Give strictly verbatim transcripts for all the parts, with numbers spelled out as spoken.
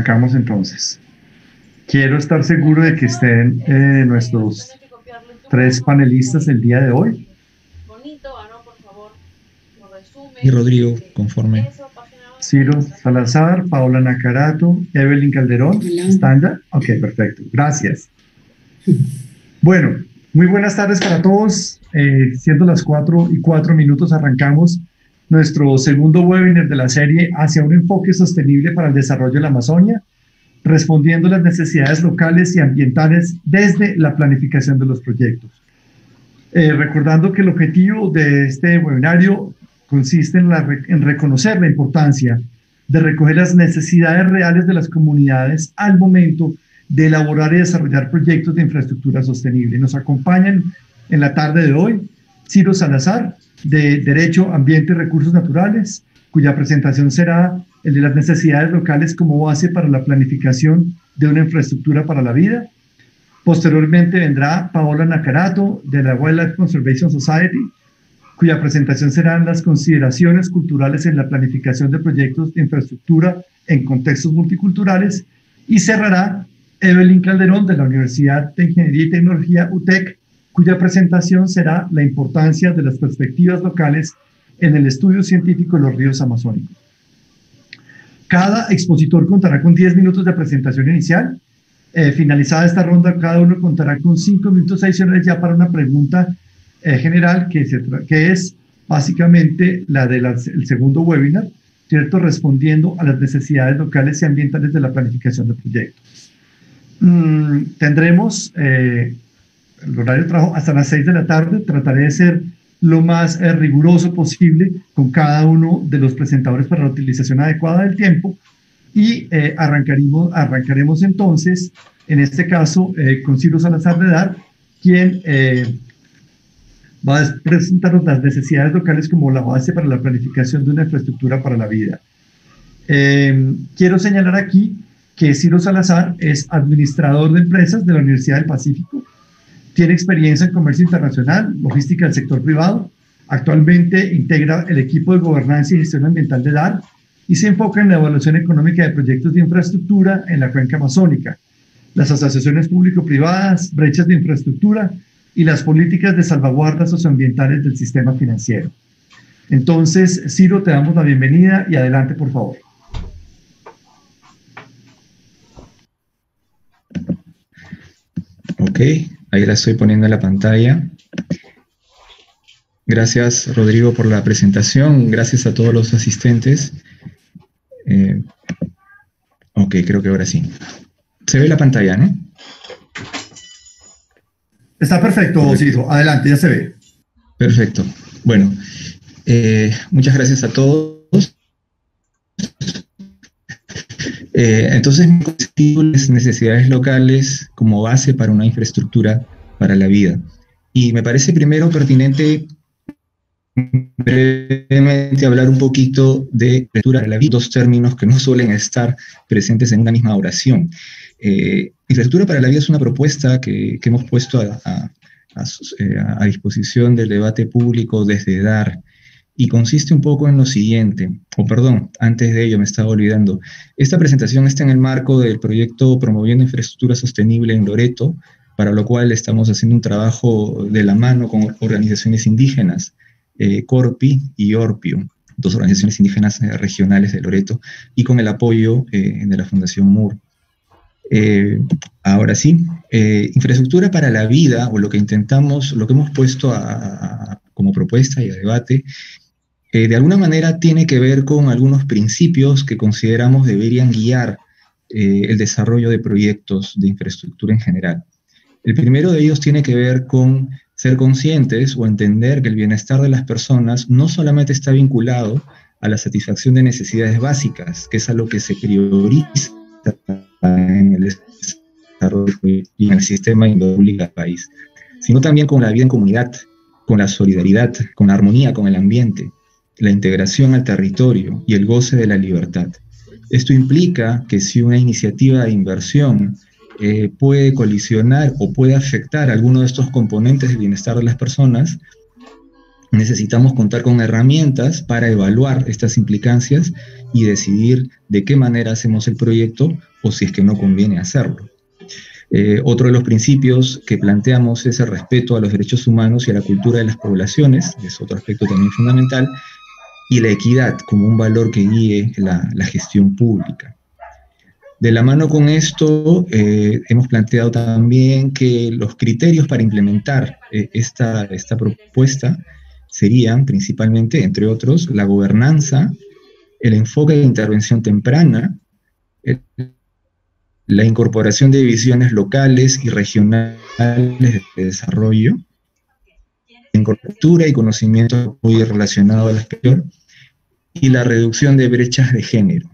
Arrancamos entonces. Quiero estar seguro de que estén eh, nuestros tres panelistas el día de hoy. Y Rodrigo, conforme. Ciro Salazar, Paola Nacarato, Evelyn Calderón. ¿Están ya? Ok, perfecto. Gracias. Bueno, muy buenas tardes para todos. Eh, siendo las cuatro y cuatro minutos, arrancamos nuestro segundo webinar de la serie hacia un enfoque sostenible para el desarrollo de la Amazonia, respondiendo a las necesidades locales y ambientales desde la planificación de los proyectos. Eh, recordando que el objetivo de este webinario consiste en, la, en reconocer la importancia de recoger las necesidades reales de las comunidades al momento de elaborar y desarrollar proyectos de infraestructura sostenible. Nos acompañan en la tarde de hoy Ciro Salazar, de Derecho, Ambiente y Recursos Naturales, cuya presentación será el de las necesidades locales como base para la planificación de una infraestructura para la vida. Posteriormente vendrá Paola Nacarato, de la Wildlife Conservation Society, cuya presentación serán las consideraciones culturales en la planificación de proyectos de infraestructura en contextos multiculturales, y cerrará Evelyn Calderón, de la Universidad de Ingeniería y Tecnología U T E C, cuya presentación será la importancia de las perspectivas locales en el estudio científico de los ríos amazónicos. Cada expositor contará con diez minutos de presentación inicial. Eh, finalizada esta ronda, cada uno contará con cinco minutos adicionales ya para una pregunta eh, general, que, se que es básicamente la del segundo webinar, ¿cierto? Respondiendo a las necesidades locales y ambientales de la planificación de proyectos. Mm, tendremos eh, el horario de trabajo hasta las seis de la tarde. Trataré de ser lo más eh, riguroso posible con cada uno de los presentadores para la utilización adecuada del tiempo, y eh, arrancaremos, arrancaremos entonces, en este caso, eh, con Ciro Salazar de Dar, quien eh, va a presentarnos las necesidades locales como la base para la planificación de una infraestructura para la vida. Eh, quiero señalar aquí que Ciro Salazar es administrador de empresas de la Universidad del Pacífico. Tiene experiencia en comercio internacional, logística del sector privado. Actualmente integra el equipo de gobernanza y gestión ambiental de D A R y se enfoca en la evaluación económica de proyectos de infraestructura en la cuenca amazónica, las asociaciones público-privadas, brechas de infraestructura y las políticas de salvaguardas socioambientales del sistema financiero. Entonces, Ciro, te damos la bienvenida y adelante, por favor. Ok, ahí la estoy poniendo en la pantalla. Gracias, Rodrigo, por la presentación. Gracias a todos los asistentes. Eh, ok, creo que ahora sí. Se ve la pantalla, ¿no? Está perfecto, perfecto. Ciro. Adelante, ya se ve. Perfecto. Bueno, eh, muchas gracias a todos. Eh, entonces, las necesidades locales como base para una infraestructura para la vida. Y me parece primero pertinente brevemente hablar un poquito de infraestructura para la vida, dos términos que no suelen estar presentes en una misma oración. Eh, infraestructura para la vida es una propuesta que, que hemos puesto a, a, a, a disposición del debate público desde D A R, y consiste un poco en lo siguiente, o oh, perdón, antes de ello me estaba olvidando. Esta presentación está en el marco del proyecto Promoviendo Infraestructura Sostenible en Loreto, para lo cual estamos haciendo un trabajo de la mano con organizaciones indígenas, eh, Corpi y Orpio, dos organizaciones indígenas eh, regionales de Loreto, y con el apoyo eh, de la Fundación M U R. Eh, ahora sí, eh, infraestructura para la vida, o lo que intentamos, lo que hemos puesto a, a, como propuesta y a debate, Eh, de alguna manera tiene que ver con algunos principios que consideramos deberían guiar eh, el desarrollo de proyectos de infraestructura en general. El primero de ellos tiene que ver con ser conscientes o entender que el bienestar de las personas no solamente está vinculado a la satisfacción de necesidades básicas, que es a lo que se prioriza en el desarrollo y en el sistema público del país, sino también con la vida en comunidad, con la solidaridad, con la armonía con el ambiente, la integración al territorio y el goce de la libertad. Esto implica que si una iniciativa de inversión eh, puede colisionar o puede afectar alguno de estos componentes del bienestar de las personas, necesitamos contar con herramientas para evaluar estas implicancias y decidir de qué manera hacemos el proyecto o si es que no conviene hacerlo. Eh, otro de los principios que planteamos es el respeto a los derechos humanos y a la cultura de las poblaciones, es otro aspecto también fundamental, y la equidad como un valor que guíe la, la gestión pública. De la mano con esto, eh, hemos planteado también que los criterios para implementar eh, esta, esta propuesta serían principalmente, entre otros, la gobernanza, el enfoque de intervención temprana, el, la incorporación de visiones locales y regionales de desarrollo, cultura y conocimiento muy relacionado a la gestión, y la reducción de brechas de género.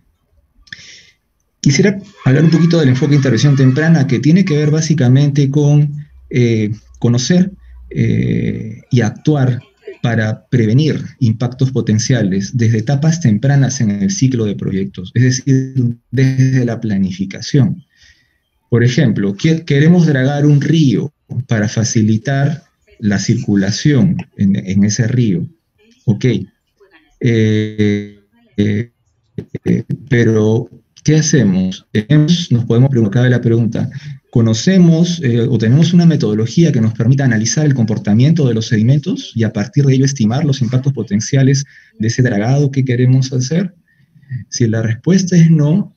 Quisiera hablar un poquito del enfoque de intervención temprana, que tiene que ver básicamente con eh, conocer eh, y actuar para prevenir impactos potenciales desde etapas tempranas en el ciclo de proyectos, es decir, desde la planificación. Por ejemplo, queremos dragar un río para facilitar la circulación en, en ese río. Ok, eh, eh, eh, pero ¿qué hacemos? Nos podemos preguntar la pregunta, ¿conocemos eh, o tenemos una metodología que nos permita analizar el comportamiento de los sedimentos y a partir de ello estimar los impactos potenciales de ese dragado que queremos hacer? Si la respuesta es no,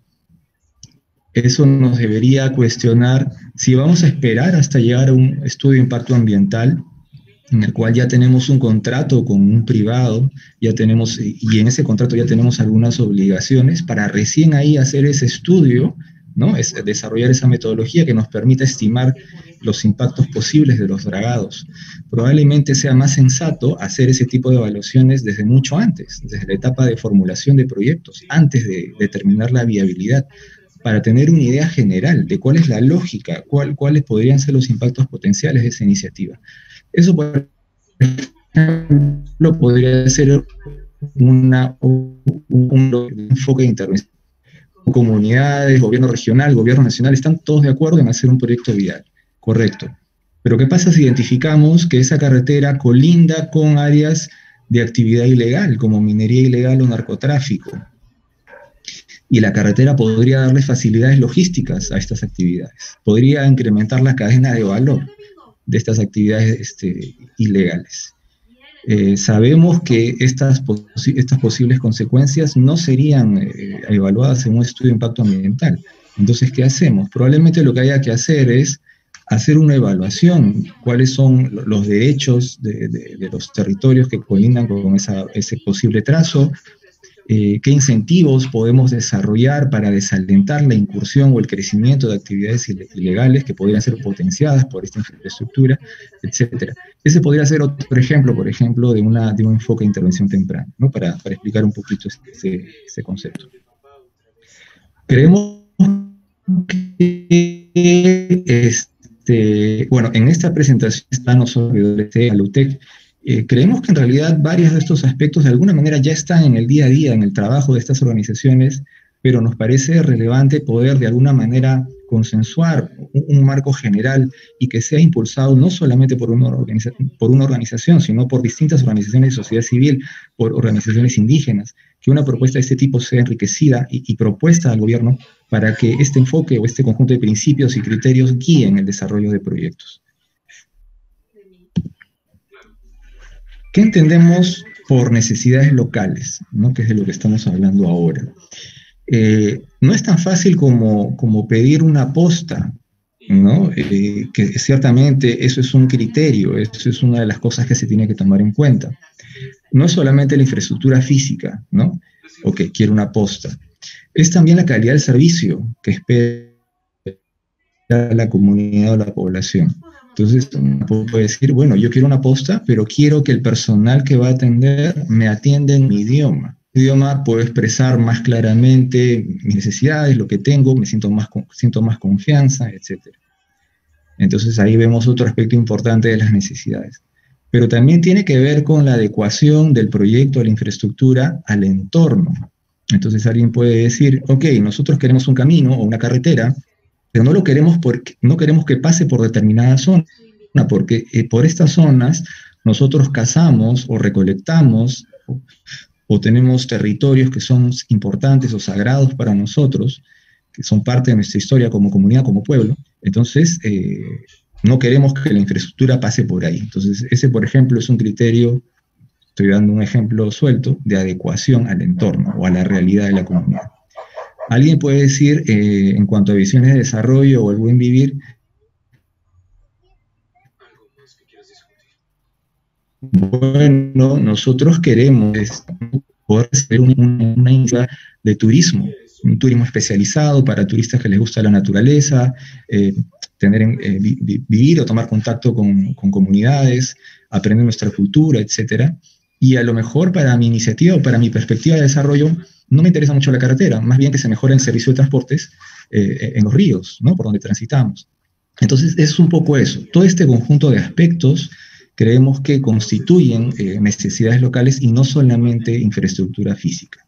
eso nos debería cuestionar si vamos a esperar hasta llegar a un estudio de impacto ambiental en el cual ya tenemos un contrato con un privado, ya tenemos, y en ese contrato ya tenemos algunas obligaciones para recién ahí hacer ese estudio, ¿no? Es desarrollar esa metodología que nos permita estimar los impactos posibles de los dragados. Probablemente sea más sensato hacer ese tipo de evaluaciones desde mucho antes, desde la etapa de formulación de proyectos, antes de determinar la viabilidad, para tener una idea general de cuál es la lógica, cuál, cuáles podrían ser los impactos potenciales de esa iniciativa. Eso, por ejemplo, podría ser una, un, un enfoque de intervención. Comunidades, gobierno regional, gobierno nacional, están todos de acuerdo en hacer un proyecto vial, correcto. Pero ¿qué pasa si identificamos que esa carretera colinda con áreas de actividad ilegal, como minería ilegal o narcotráfico? Y la carretera podría darle facilidades logísticas a estas actividades, podría incrementar la cadena de valor de estas actividades este, ilegales. Eh, sabemos que estas, posi estas posibles consecuencias no serían eh, evaluadas en un estudio de impacto ambiental. Entonces, ¿qué hacemos? Probablemente lo que haya que hacer es hacer una evaluación, cuáles son los derechos de, de, de los territorios que colindan con esa, ese posible trazo, Eh, qué incentivos podemos desarrollar para desalentar la incursión o el crecimiento de actividades ilegales que podrían ser potenciadas por esta infraestructura, etcétera. Ese podría ser otro ejemplo, por ejemplo, de, una, de un enfoque de intervención temprana, ¿no? para, para explicar un poquito ese, ese concepto. Creemos que, este, bueno, en esta presentación están los servidores de Alutec. Eh, creemos que en realidad varios de estos aspectos de alguna manera ya están en el día a día, en el trabajo de estas organizaciones, pero nos parece relevante poder de alguna manera consensuar un, un marco general y que sea impulsado no solamente por una, organiza por una organización, sino por distintas organizaciones de sociedad civil, por organizaciones indígenas, que una propuesta de este tipo sea enriquecida y, y propuesta al gobierno para que este enfoque o este conjunto de principios y criterios guíen el desarrollo de proyectos. ¿Qué entendemos por necesidades locales, ¿no? Que es de lo que estamos hablando ahora? Eh, no es tan fácil como, como pedir una posta, ¿no? Eh, que ciertamente eso es un criterio, eso es una de las cosas que se tiene que tomar en cuenta. No es solamente la infraestructura física, ¿no? Ok, quiero una posta. Es también la calidad del servicio que espera la comunidad o la población. Entonces, uno puede decir, bueno, yo quiero una posta, pero quiero que el personal que va a atender me atienda en mi idioma. Mi idioma puedo expresar más claramente mis necesidades, lo que tengo, me siento más, siento más confianza, etcétera. Entonces, ahí vemos otro aspecto importante de las necesidades. Pero también tiene que ver con la adecuación del proyecto, a la infraestructura, al entorno. Entonces, alguien puede decir, ok, nosotros queremos un camino o una carretera, pero no lo queremos porque no queremos que pase por determinada zona, porque eh, por estas zonas nosotros cazamos o recolectamos o, o tenemos territorios que son importantes o sagrados para nosotros, que son parte de nuestra historia como comunidad, como pueblo. Entonces, eh, no queremos que la infraestructura pase por ahí. Entonces, ese, por ejemplo, es un criterio, estoy dando un ejemplo suelto, de adecuación al entorno o a la realidad de la comunidad. Alguien puede decir, eh, en cuanto a visiones de desarrollo o el buen vivir, bueno, nosotros queremos poder hacer una, una isla de turismo, un turismo especializado para turistas que les gusta la naturaleza, eh, tener, eh, vi, vivir o tomar contacto con, con comunidades, aprender nuestra cultura, etcétera. Y a lo mejor para mi iniciativa o para mi perspectiva de desarrollo no me interesa mucho la carretera, más bien que se mejore el servicio de transportes eh, en los ríos, ¿no? Por donde transitamos. Entonces es un poco eso. Todo este conjunto de aspectos creemos que constituyen eh, necesidades locales y no solamente infraestructura física.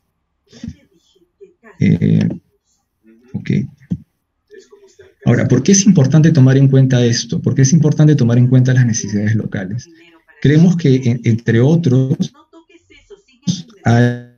Eh, ok. Ahora, ¿por qué es importante tomar en cuenta esto? ¿Por qué es importante tomar en cuenta las necesidades locales? Creemos que, en, entre otros, hay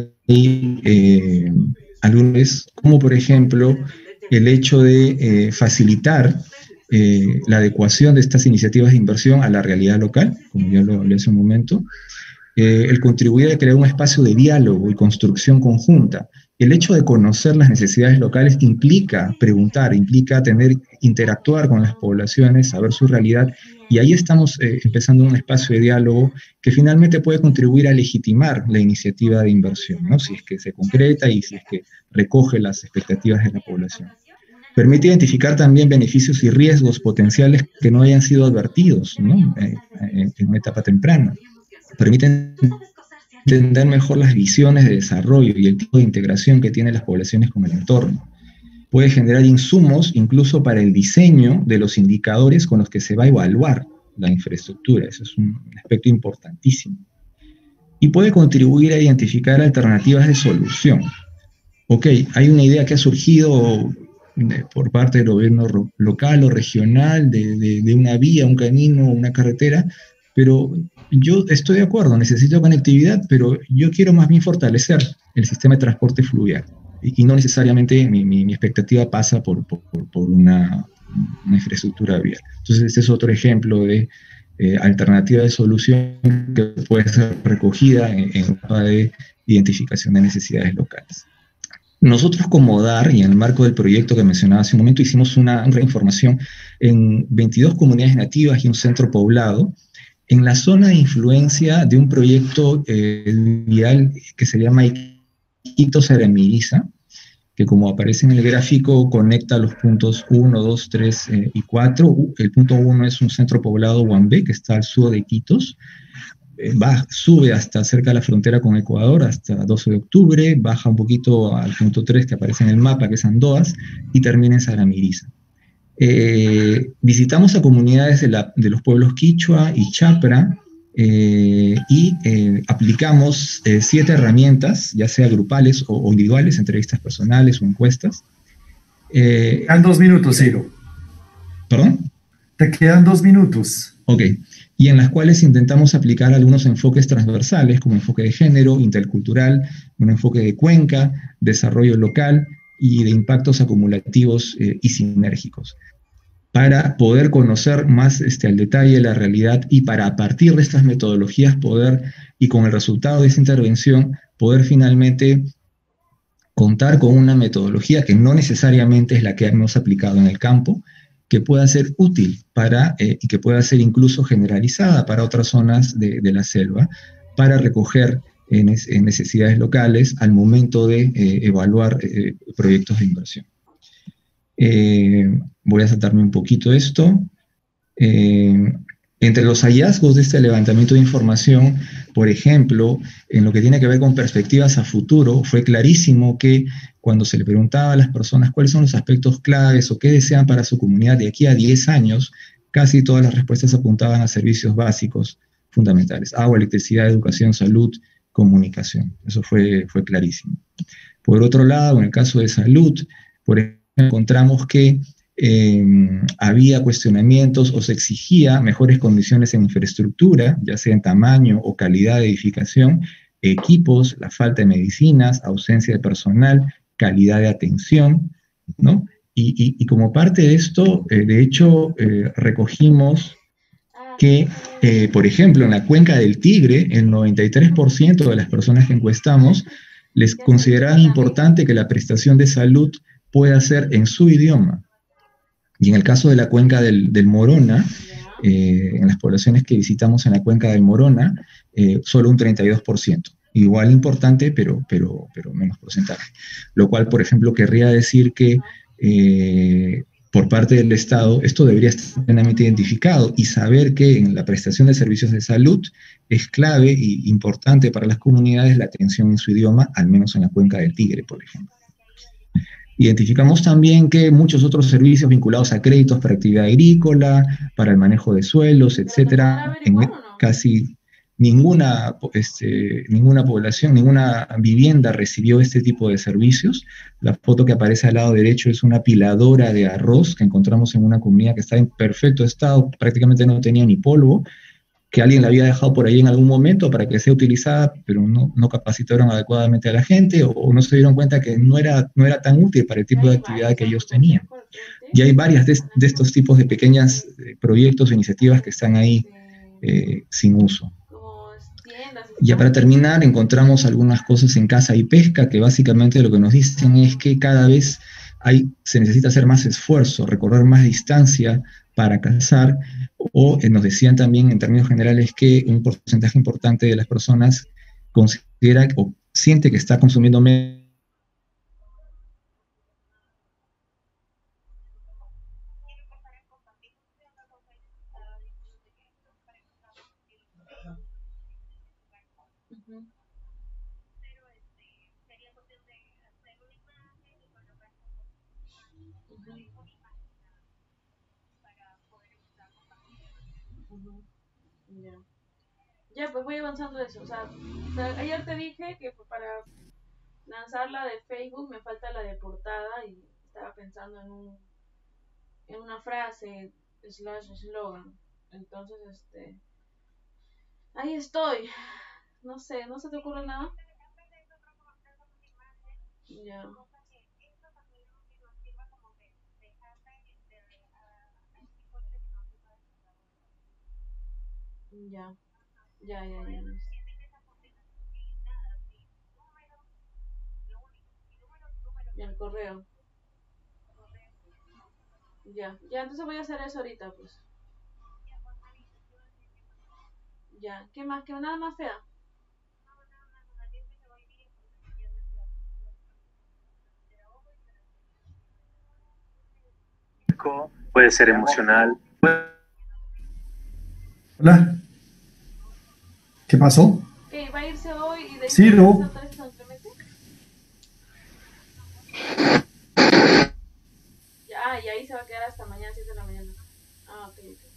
eh, algunos, como por ejemplo, el hecho de eh, facilitar eh, la adecuación de estas iniciativas de inversión a la realidad local, como ya lo hablé hace un momento, eh, el contribuir a crear un espacio de diálogo y construcción conjunta. El hecho de conocer las necesidades locales implica preguntar, implica tener, interactuar con las poblaciones, saber su realidad, y ahí estamos eh, empezando un espacio de diálogo que finalmente puede contribuir a legitimar la iniciativa de inversión, ¿no? Si es que se concreta y si es que recoge las expectativas de la población. Permite identificar también beneficios y riesgos potenciales que no hayan sido advertidos, ¿no? eh, en, en una etapa temprana. Permite entender mejor las visiones de desarrollo y el tipo de integración que tienen las poblaciones con el entorno. Puede generar insumos incluso para el diseño de los indicadores con los que se va a evaluar la infraestructura. Eso es un aspecto importantísimo. Y puede contribuir a identificar alternativas de solución. Ok, hay una idea que ha surgido por parte del gobierno local o regional de, de, de una vía, un camino, una carretera, pero yo estoy de acuerdo, necesito conectividad, pero yo quiero más bien fortalecer el sistema de transporte fluvial. Y, y no necesariamente mi, mi, mi expectativa pasa por, por, por una, una infraestructura vial. Entonces, este es otro ejemplo de eh, alternativa de solución que puede ser recogida en, en la de identificación de necesidades locales. Nosotros como D A R, y en el marco del proyecto que mencionaba hace un momento, hicimos una, una información en veintidós comunidades nativas y un centro poblado, en la zona de influencia de un proyecto eh, vial que se llama Iquitos-Aramiriza, que como aparece en el gráfico conecta los puntos uno, dos, tres eh, y cuatro. El punto uno es un centro poblado Huambé, que está al sur de Iquitos. Eh, va, sube hasta cerca de la frontera con Ecuador, hasta doce de octubre, baja un poquito al punto tres que aparece en el mapa, que es Andoas, y termina en Saramiriza. Eh, visitamos a comunidades de, la, de los pueblos Quichua y Chapra eh, y eh, aplicamos eh, siete herramientas, ya sea grupales o, o individuales, entrevistas personales o encuestas. Eh, Te quedan dos minutos, Ciro. ¿Perdón? Te quedan dos minutos. Ok. Y en las cuales intentamos aplicar algunos enfoques transversales, como enfoque de género, intercultural, un enfoque de cuenca, desarrollo local y de impactos acumulativos eh, y sinérgicos, para poder conocer más este, al detalle la realidad y para a partir de estas metodologías poder, y con el resultado de esa intervención, poder finalmente contar con una metodología que no necesariamente es la que hemos aplicado en el campo, que pueda ser útil para, eh, y que pueda ser incluso generalizada para otras zonas de, de la selva, para recoger en, es, en necesidades locales al momento de eh, evaluar eh, proyectos de inversión. Eh, voy a saltarme un poquito esto. Eh, entre los hallazgos de este levantamiento de información, por ejemplo, en lo que tiene que ver con perspectivas a futuro, fue clarísimo que cuando se le preguntaba a las personas cuáles son los aspectos claves o qué desean para su comunidad de aquí a diez años, casi todas las respuestas apuntaban a servicios básicos fundamentales: agua, electricidad, educación, salud, comunicación. Eso fue, fue clarísimo. Por otro lado, en el caso de salud, por ejemplo, encontramos que eh, había cuestionamientos o se exigía mejores condiciones en infraestructura, ya sea en tamaño o calidad de edificación, equipos, la falta de medicinas, ausencia de personal, calidad de atención, ¿no? Y, y, y como parte de esto, eh, de hecho, eh, recogimos que, eh, por ejemplo, en la Cuenca del Tigre, el noventa y tres por ciento de las personas que encuestamos les consideraban importante que la prestación de salud pueda ser en su idioma. Y en el caso de la Cuenca del, del Morona, eh, en las poblaciones que visitamos en la Cuenca del Morona, eh, solo un treinta y dos por ciento. Igual importante, pero, pero, pero menos porcentaje. Lo cual, por ejemplo, querría decir que eh, por parte del Estado, esto debería estar plenamente identificado y saber que en la prestación de servicios de salud es clave e importante para las comunidades la atención en su idioma, al menos en la Cuenca del Tigre, por ejemplo. Identificamos también que muchos otros servicios vinculados a créditos para actividad agrícola, para el manejo de suelos, etcétera, en casi ninguna, este, ninguna población, ninguna vivienda recibió este tipo de servicios. La foto que aparece al lado derecho es una piladora de arroz que encontramos en una comunidad que está en perfecto estado, prácticamente no tenía ni polvo, que alguien la había dejado por ahí en algún momento para que sea utilizada, pero no, no capacitaron adecuadamente a la gente o, o no se dieron cuenta que no era, no era tan útil para el tipo de actividad que ellos tenían. Y hay varias de, de estos tipos de pequeños eh, proyectos o iniciativas que están ahí eh, sin uso. Ya para terminar, encontramos algunas cosas en Caza y Pesca que básicamente lo que nos dicen es que cada vez hay, se necesita hacer más esfuerzo, recorrer más distancia para cazar, o eh, nos decían también en términos generales que un porcentaje importante de las personas considera o siente que está consumiendo menos. Ya. Ya, pues voy avanzando eso. O sea, o sea, ayer te dije que para lanzar la de Facebook me falta la de portada y estaba pensando en un en una frase slash slogan. Entonces, este, ahí estoy. No sé, ¿no se te ocurre nada? Ya. Ya, ya, ya, ya. Ya, el correo. Ya, ya, entonces voy a hacer eso ahorita, pues. Ya, ¿qué más? ¿Que nada más fea? Puede ser emocional. Hola. ¿Qué pasó? ¿Qué? ¿Va a irse hoy y de ahí Sí, no. Ya, y ahí se va a quedar hasta mañana, siete de la mañana. Ah, ok, ok.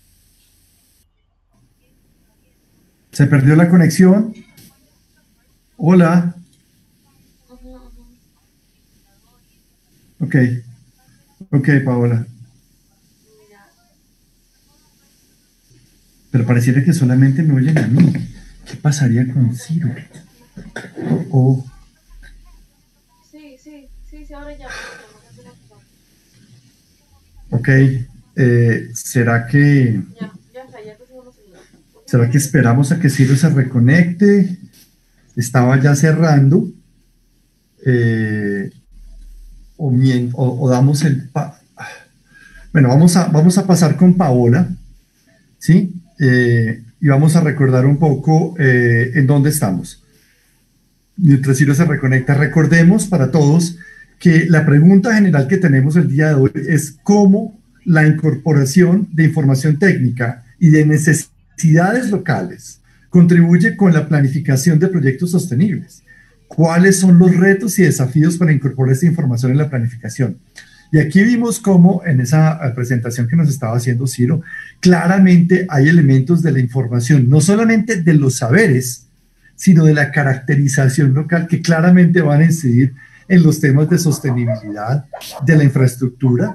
Se perdió la conexión. Hola. Uh-huh, uh-huh. Ok. Ok, Paola. Ya. Pero pareciera que solamente me oyen a mí. ¿Qué pasaría con Ciro? Oh. Sí, sí, sí, sí, ahora ya. Ok. Eh, ¿será que... Ya, ya está, ya te seguimos ayudando. ¿Será que esperamos a que Ciro se reconecte? Estaba ya cerrando. Eh, o, o, o damos el... Pa bueno, vamos a, vamos a pasar con Paola, ¿sí? Eh, y vamos a recordar un poco eh, en dónde estamos. Mientras Ciro se reconecta, recordemos para todos que la pregunta general que tenemos el día de hoy es cómo la incorporación de información técnica y de necesidades locales contribuye con la planificación de proyectos sostenibles. ¿Cuáles son los retos y desafíos para incorporar esta información en la planificación? Y aquí vimos cómo en esa presentación que nos estaba haciendo Ciro, claramente hay elementos de la información, no solamente de los saberes, sino de la caracterización local que claramente van a incidir en los temas de sostenibilidad de la infraestructura,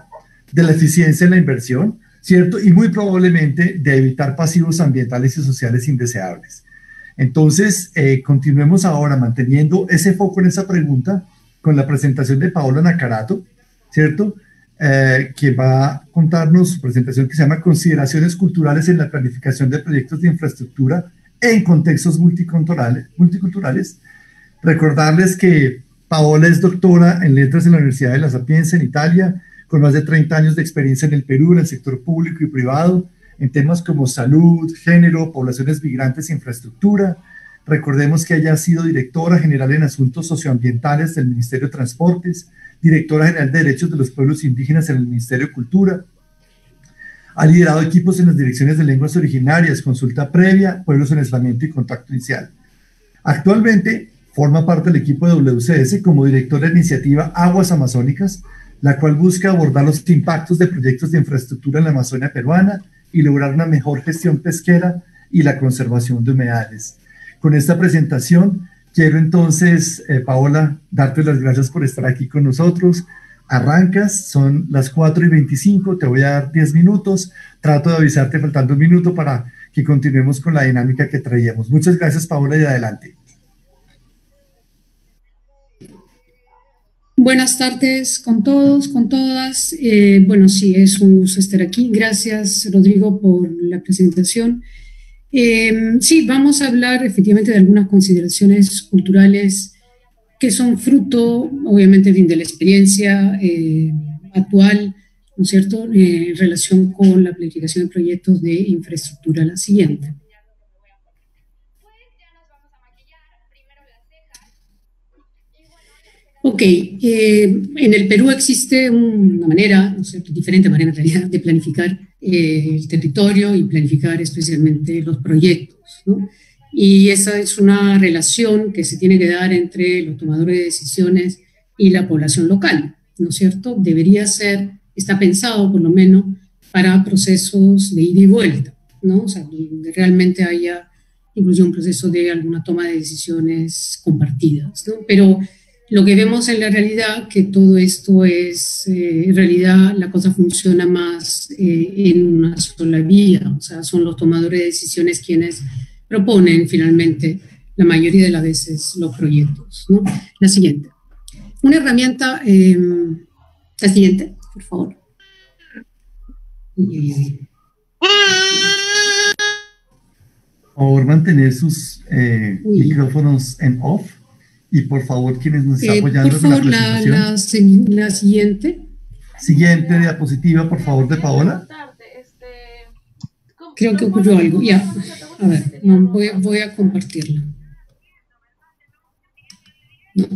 de la eficiencia en la inversión, ¿cierto? Y muy probablemente de evitar pasivos ambientales y sociales indeseables. Entonces, eh, continuemos ahora manteniendo ese foco en esa pregunta con la presentación de Paola Nacarato, ¿cierto? Eh, que va a contarnos su presentación que se llama Consideraciones culturales en la planificación de proyectos de infraestructura en contextos multiculturales. multiculturales. Recordarles que Paola es doctora en letras en la Universidad de La Sapienza en Italia, con más de treinta años de experiencia en el Perú, en el sector público y privado, en temas como salud, género, poblaciones migrantes e infraestructura. Recordemos que ella ha sido directora general en asuntos socioambientales del Ministerio de Transportes, directora general de Derechos de los Pueblos Indígenas en el Ministerio de Cultura. Ha liderado equipos en las direcciones de lenguas originarias, consulta previa, pueblos en aislamiento y contacto inicial. Actualmente forma parte del equipo de W C S como directora de la iniciativa Aguas Amazónicas, la cual busca abordar los impactos de proyectos de infraestructura en la Amazonia peruana y lograr una mejor gestión pesquera y la conservación de humedales. Con esta presentación, quiero entonces, eh, Paola, darte las gracias por estar aquí con nosotros. Arrancas, son las cuatro y veinticinco, te voy a dar diez minutos. Trato de avisarte faltando un minuto para que continuemos con la dinámica que traíamos. Muchas gracias, Paola, y adelante. Buenas tardes con todos, con todas. Eh, bueno, sí, es un gusto estar aquí. Gracias, Rodrigo, por la presentación. Eh, sí, vamos a hablar efectivamente de algunas consideraciones culturales que son fruto, obviamente, de la experiencia eh, actual, ¿no es cierto?, eh, en relación con la planificación de proyectos de infraestructura. La siguiente. Ok, eh, en el Perú existe una manera, ¿no es cierto?, diferente manera en realidad de planificar eh, el territorio y planificar especialmente los proyectos, ¿no? Y esa es una relación que se tiene que dar entre los tomadores de decisiones y la población local, ¿no es cierto? Debería ser, está pensado por lo menos para procesos de ida y vuelta, ¿no? O sea, donde realmente haya incluso un proceso de alguna toma de decisiones compartidas, ¿no? Pero lo que vemos en la realidad, que todo esto es, eh, en realidad la cosa funciona más eh, en una sola vía, o sea, son los tomadores de decisiones quienes proponen finalmente la mayoría de las veces los proyectos, ¿no? La siguiente. Una herramienta, eh, la siguiente, por favor. Uy, uy, uy. Por favor, mantener sus eh, micrófonos en off. Y por favor, quienes nos están eh, apoyando por favor, con la presentación. La, la, la siguiente. Siguiente diapositiva, por favor, de Paola. Creo que ocurrió algo. Ya, a ver, no, voy, voy a compartirla. No.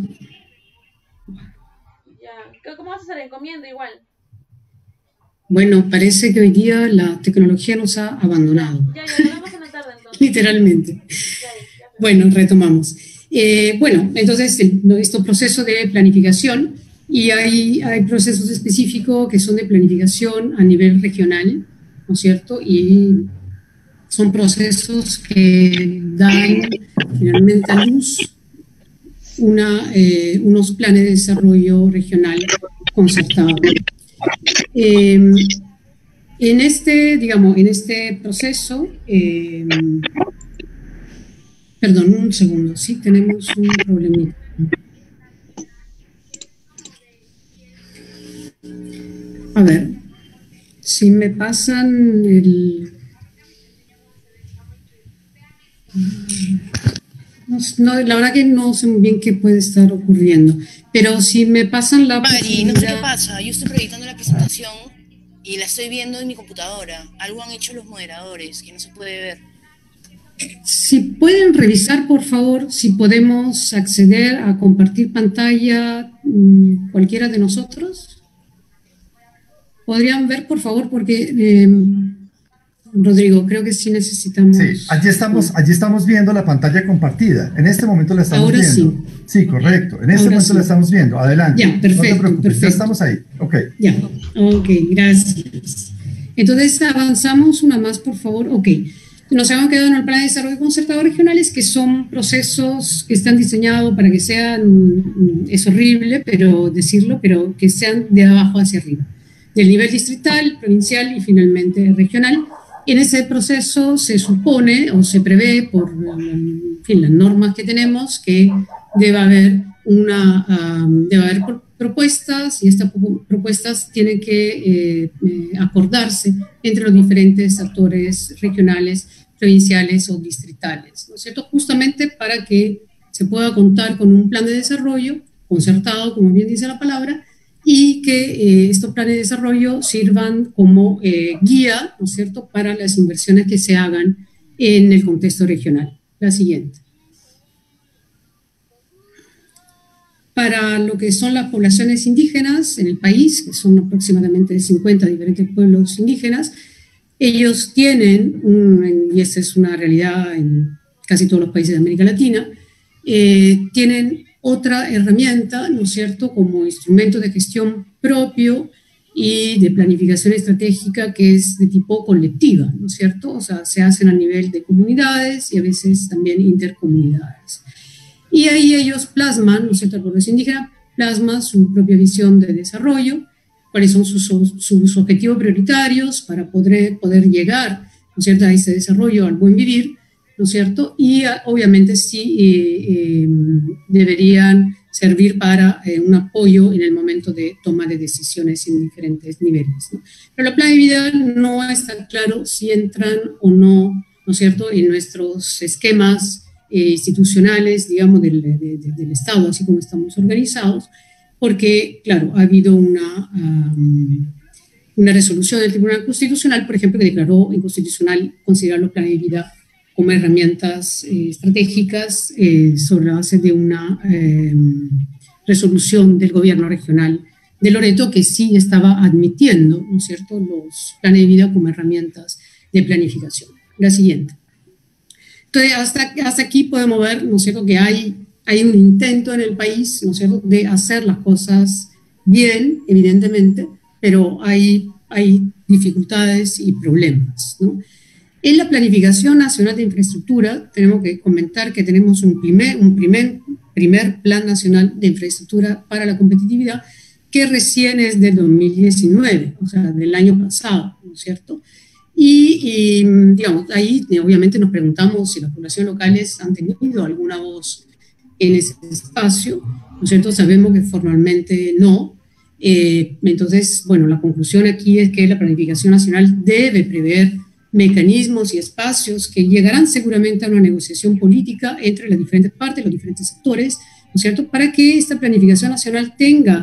Ya, ¿cómo vas a hacer? Encomienda igual. Bueno, parece que hoy día la tecnología nos ha abandonado. Ya, ya, ya vamos en la tarde entonces. Literalmente. Ya, ya, ya. Bueno, retomamos. Eh, bueno, entonces el, estos procesos de planificación, y hay, hay procesos específicos que son de planificación a nivel regional, ¿no es cierto? Y son procesos que dan finalmente a luz una, eh, unos planes de desarrollo regional concertado. Eh, en este, digamos, en este proceso, eh, perdón, un segundo, sí tenemos un problemita. A ver, si me pasan el... No, no, la verdad que no sé muy bien qué puede estar ocurriendo, pero si me pasan la... Mari, no sé qué pasa, yo estoy proyectando la presentación y la estoy viendo en mi computadora. Algo han hecho los moderadores que no se puede ver. Si pueden revisar, por favor, si podemos acceder a compartir pantalla cualquiera de nosotros. ¿Podrían ver, por favor? Porque, eh, Rodrigo, creo que sí necesitamos... Sí, allí estamos, allí estamos viendo la pantalla compartida. En este momento la estamos Ahora viendo. Sí. Sí, correcto. En este Ahora momento sí. la estamos viendo. Adelante. Ya, perfecto. No te preocupes, perfecto. ya estamos ahí. Ok. Ya, ok, gracias. Entonces, avanzamos una más, por favor. Ok. Nos habíamos quedado en el plan de desarrollo concertado regionales, que son procesos que están diseñados para que sean, es horrible pero decirlo, pero que sean de abajo hacia arriba. del nivel distrital, provincial y finalmente regional. En ese proceso se supone o se prevé por en fin, las normas que tenemos que debe haber, una, um, debe haber propuestas y estas propuestas tienen que eh, eh, acordarse entre los diferentes actores regionales, provinciales o distritales, ¿no es cierto? Justamente para que se pueda contar con un plan de desarrollo concertado, como bien dice la palabra, y que eh, estos planes de desarrollo sirvan como eh, guía, ¿no es cierto?, para las inversiones que se hagan en el contexto regional. La siguiente. Para lo que son las poblaciones indígenas en el país, que son aproximadamente cincuenta diferentes pueblos indígenas, ellos tienen, un, y esta es una realidad en casi todos los países de América Latina, eh, tienen otra herramienta, ¿no es cierto?, como instrumento de gestión propio y de planificación estratégica que es de tipo colectiva, ¿no es cierto? O sea, se hacen a nivel de comunidades y a veces también intercomunidades. Y ahí ellos plasman, ¿no es cierto?, el pueblo indígena plasma su propia visión de desarrollo, cuáles son sus, sus objetivos prioritarios para poder, poder llegar, ¿no es cierto?, a ese desarrollo, al buen vivir, ¿no es cierto? Y obviamente sí eh, eh, deberían servir para eh, un apoyo en el momento de toma de decisiones en diferentes niveles, ¿no? Pero la plan de vida no está claro si entran o no, ¿no es cierto?, en nuestros esquemas eh, institucionales, digamos, del, de, de, del Estado, así como estamos organizados, porque, claro, ha habido una, um, una resolución del Tribunal Constitucional, por ejemplo, que declaró inconstitucional considerar los planes de vida como herramientas eh, estratégicas eh, sobre la base de una eh, resolución del gobierno regional de Loreto que sí estaba admitiendo, ¿no es cierto?, los planes de vida como herramientas de planificación. La siguiente. Entonces, hasta, hasta aquí podemos ver, ¿no es cierto?, que hay, hay un intento en el país, ¿no es cierto?, de hacer las cosas bien, evidentemente, pero hay, hay dificultades y problemas, ¿no? En la Planificación Nacional de Infraestructura tenemos que comentar que tenemos un primer, un primer, primer Plan Nacional de Infraestructura para la Competitividad que recién es del dos mil diecinueve, o sea, del año pasado, ¿no es cierto? Y, y digamos, ahí obviamente nos preguntamos si las poblaciones locales han tenido alguna voz en ese espacio, ¿no es cierto? Sabemos que formalmente no. Eh, entonces, bueno, la conclusión aquí es que la Planificación Nacional debe prever mecanismos y espacios que llegarán seguramente a una negociación política entre las diferentes partes, los diferentes sectores, ¿no es cierto?, para que esta planificación nacional tenga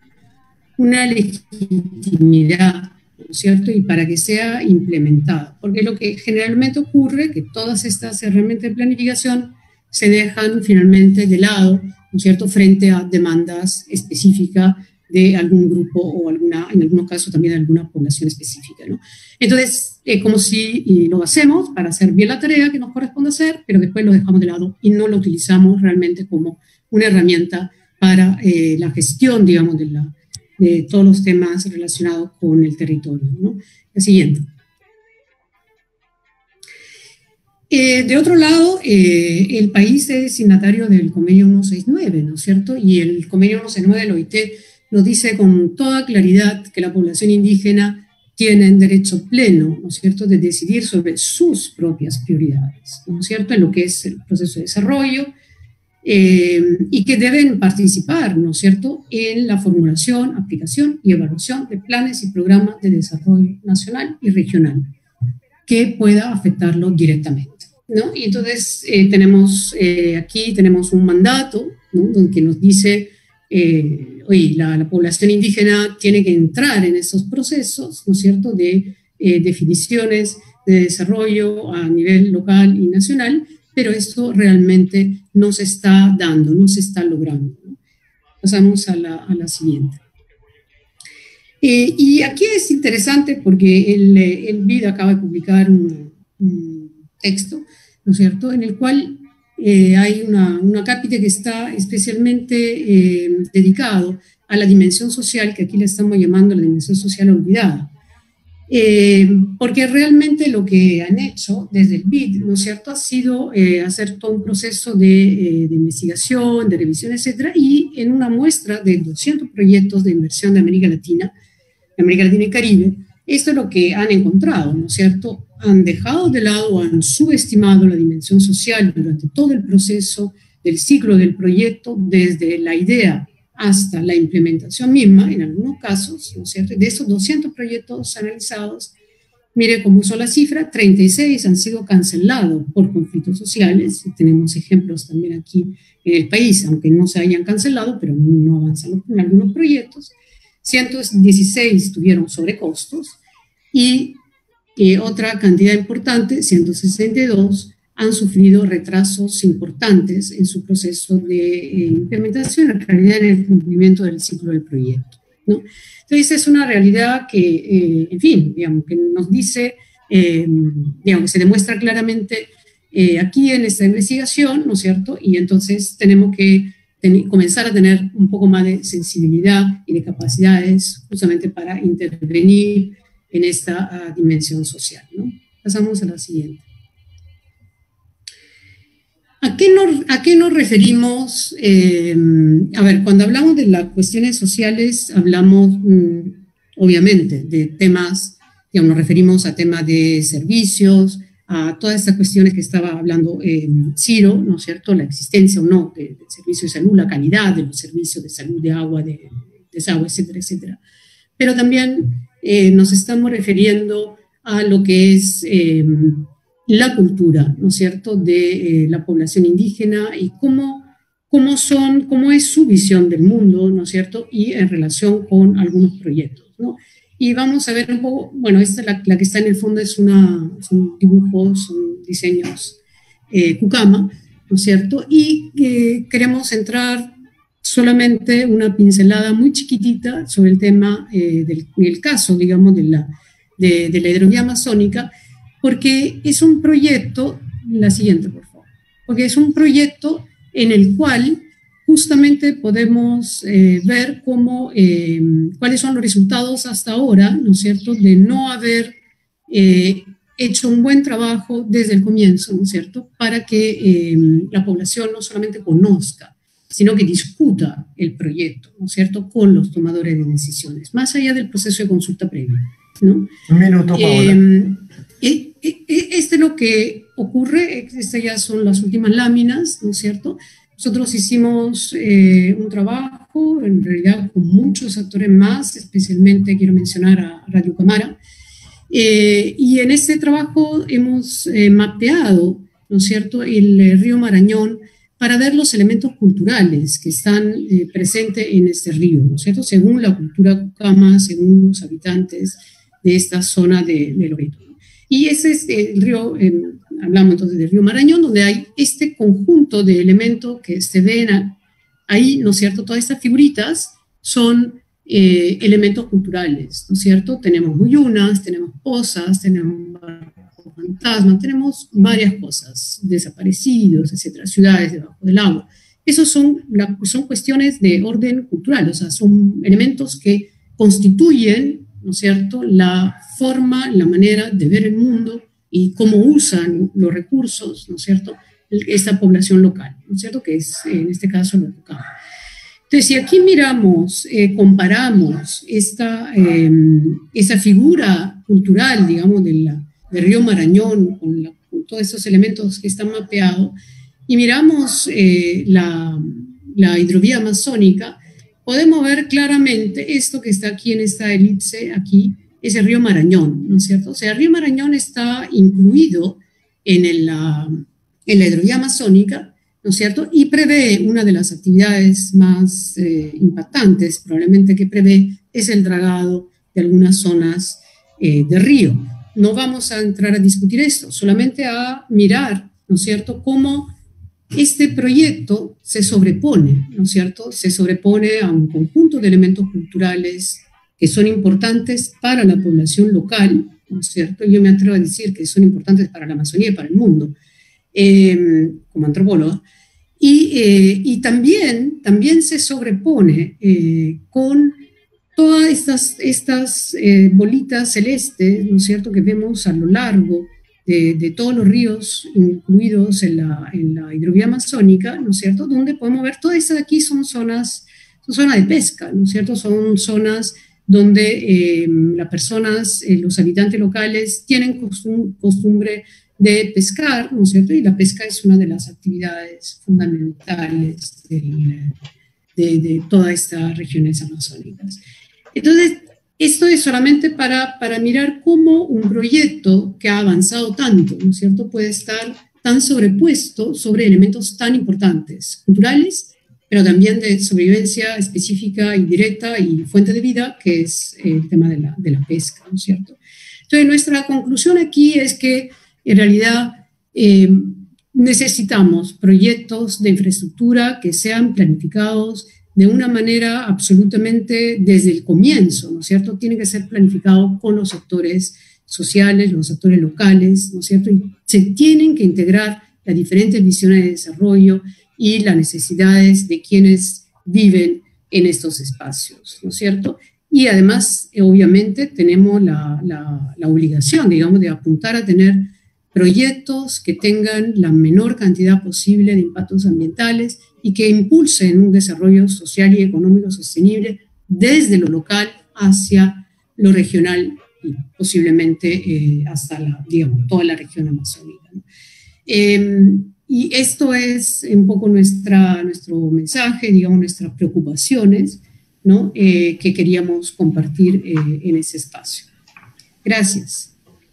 una legitimidad, ¿no es cierto?, y para que sea implementada. Porque lo que generalmente ocurre, que todas estas herramientas de planificación se dejan finalmente de lado, ¿no es cierto?, frente a demandas específicas de algún grupo o alguna, en algunos casos también de alguna población específica, ¿no? Entonces, es eh, como si y lo hacemos para hacer bien la tarea que nos corresponde hacer, pero después lo dejamos de lado y no lo utilizamos realmente como una herramienta para eh, la gestión, digamos, de, la, de todos los temas relacionados con el territorio, ¿no? La siguiente. Eh, de otro lado, eh, el país es signatario del convenio ciento sesenta y nueve, ¿no es cierto? Y el convenio ciento sesenta y nueve de la O I T nos dice con toda claridad que la población indígena tiene derecho pleno, ¿no es cierto?, de decidir sobre sus propias prioridades, ¿no es cierto?, en lo que es el proceso de desarrollo, eh, y que deben participar, ¿no es cierto?, en la formulación, aplicación y evaluación de planes y programas de desarrollo nacional y regional que pueda afectarlo directamente, ¿no? Y entonces eh, tenemos eh, aquí tenemos un mandato, ¿no?, que nos dice Eh, oye, la, la población indígena tiene que entrar en esos procesos, ¿no es cierto?, de eh, definiciones de desarrollo a nivel local y nacional, pero esto realmente no se está dando, no se está logrando, ¿no? Pasamos a la, a la siguiente. Eh, y aquí es interesante porque el, el B I D acaba de publicar un, un texto, ¿no es cierto?, en el cual Eh, hay una, una cápita que está especialmente eh, dedicado a la dimensión social, que aquí le estamos llamando la dimensión social olvidada. Eh, porque realmente lo que han hecho desde el B I D, ¿no es cierto?, ha sido eh, hacer todo un proceso de, eh, de investigación, de revisión, etcétera, y en una muestra de doscientos proyectos de inversión de América Latina, América Latina y Caribe, esto es lo que han encontrado, ¿no es cierto? Han dejado de lado, han subestimado la dimensión social durante todo el proceso del ciclo del proyecto, desde la idea hasta la implementación misma, en algunos casos, ¿no es cierto? De esos doscientos proyectos analizados, mire cómo son las cifras, treinta y seis han sido cancelados por conflictos sociales, y tenemos ejemplos también aquí en el país, aunque no se hayan cancelado, pero no avanzan en algunos proyectos, ciento dieciséis tuvieron sobrecostos, y eh, otra cantidad importante, ciento sesenta y dos, han sufrido retrasos importantes en su proceso de eh, implementación, en realidad en el cumplimiento del ciclo del proyecto, ¿no? Entonces es una realidad que, eh, en fin, digamos, que nos dice, eh, digamos, que se demuestra claramente eh, aquí en esta investigación, ¿no es cierto? Y entonces tenemos que ten, comenzar a tener un poco más de sensibilidad y de capacidades justamente para intervenir en esta uh, dimensión social, ¿no? Pasamos a la siguiente. ¿A qué nos, a qué nos referimos? Eh, a ver, cuando hablamos de las cuestiones sociales, hablamos mm, obviamente de temas, digamos, nos referimos a temas de servicios, a todas estas cuestiones que estaba hablando eh, Ciro, ¿no es cierto? La existencia o no del de servicio de salud, la calidad de los servicios de salud, de agua, de desagüe, etcétera, etcétera. Pero también eh, nos estamos refiriendo a lo que es eh, la cultura, ¿no es cierto?, de eh, la población indígena y cómo, cómo, son, cómo es su visión del mundo, ¿no es cierto?, y en relación con algunos proyectos, ¿no? Y vamos a ver un poco, bueno, esta la, la que está en el fondo es una, son dibujos, son diseños eh, Cucama, ¿no es cierto?, y eh, queremos entrar solamente una pincelada muy chiquitita sobre el tema eh, del el caso, digamos, de la, de, de la hidrovía amazónica, porque es un proyecto, la siguiente por favor, porque es un proyecto en el cual justamente podemos eh, ver cómo, eh, cuáles son los resultados hasta ahora, ¿no es cierto?, de no haber eh, hecho un buen trabajo desde el comienzo, ¿no es cierto?, para que eh, la población no solamente conozca, sino que discuta el proyecto, ¿no es cierto?, con los tomadores de decisiones, más allá del proceso de consulta previa, ¿no? Un minuto, Paola. Eh, Este es lo que ocurre, estas ya son las últimas láminas, ¿no es cierto? Nosotros hicimos eh, un trabajo, en realidad con muchos actores más, especialmente quiero mencionar a Radio Cámara, eh, y en este trabajo hemos eh, mapeado, ¿no es cierto?, el eh, río Marañón para ver los elementos culturales que están eh, presentes en este río, ¿no es cierto?, según la cultura Cucama, según los habitantes de esta zona de, de Loreto. Y ese es el río, eh, hablamos entonces del río Marañón, donde hay este conjunto de elementos que se ven ahí, ¿no es cierto? Todas estas figuritas son eh, elementos culturales, ¿no es cierto? Tenemos muyunas, tenemos pozas, tenemos barcos fantasmas, tenemos varias cosas, desaparecidos, etcétera, ciudades debajo del agua. Esos son, la, son cuestiones de orden cultural, o sea, son elementos que constituyen, ¿no es cierto?, la forma, la manera de ver el mundo y cómo usan los recursos, ¿no es cierto?, esta población local, ¿no es cierto?, que es en este caso los Cucama. Entonces, si aquí miramos, eh, comparamos esta, eh, esa figura cultural, digamos, de la, del río Marañón con, la, con todos estos elementos que están mapeados, y miramos eh, la, la hidrovía amazónica, podemos ver claramente esto que está aquí en esta elipse, aquí, es el río Marañón, ¿no es cierto? O sea, el río Marañón está incluido en, el, la, en la hidrovía amazónica, ¿no es cierto? Y prevé una de las actividades más eh, impactantes, probablemente que prevé, es el dragado de algunas zonas eh, del río. No vamos a entrar a discutir esto, solamente a mirar, ¿no es cierto?, cómo este proyecto se sobrepone, ¿no es cierto? Se sobrepone a un conjunto de elementos culturales que son importantes para la población local, ¿no es cierto? Yo me atrevo a decir que son importantes para la Amazonía y para el mundo, eh, como antropóloga. Y, eh, y también, también se sobrepone eh, con todas estas, estas eh, bolitas celestes, ¿no es cierto?, que vemos a lo largo De, de todos los ríos incluidos en la, en la hidrovía amazónica, ¿no es cierto?, donde podemos ver, todas estas de aquí son zonas, son zonas de pesca, ¿no es cierto?, son zonas donde eh, las personas, eh, los habitantes locales tienen costum costumbre de pescar, ¿no es cierto? Y la pesca es una de las actividades fundamentales del, de, de todas estas regiones amazónicas. Entonces, esto es solamente para, para mirar cómo un proyecto que ha avanzado tanto, ¿no es cierto?, puede estar tan sobrepuesto sobre elementos tan importantes, culturales, pero también de sobrevivencia específica y directa y fuente de vida, que es el tema de la, de la pesca, ¿no es cierto? Entonces, nuestra conclusión aquí es que, en realidad, eh, necesitamos proyectos de infraestructura que sean planificados de una manera absolutamente desde el comienzo, ¿no es cierto? Tiene que ser planificado con los actores sociales, los actores locales, ¿no es cierto? Y se tienen que integrar las diferentes visiones de desarrollo y las necesidades de quienes viven en estos espacios, ¿no es cierto? Y además, eh, obviamente, tenemos la, la, la obligación, digamos, de apuntar a tener proyectos que tengan la menor cantidad posible de impactos ambientales y que impulsen un desarrollo social y económico sostenible desde lo local hacia lo regional y posiblemente eh, hasta la, digamos, toda la región amazónica, ¿no? Eh, y esto es un poco nuestra, nuestro mensaje, digamos, nuestras preocupaciones, ¿no? eh, que queríamos compartir eh, en ese espacio. Gracias.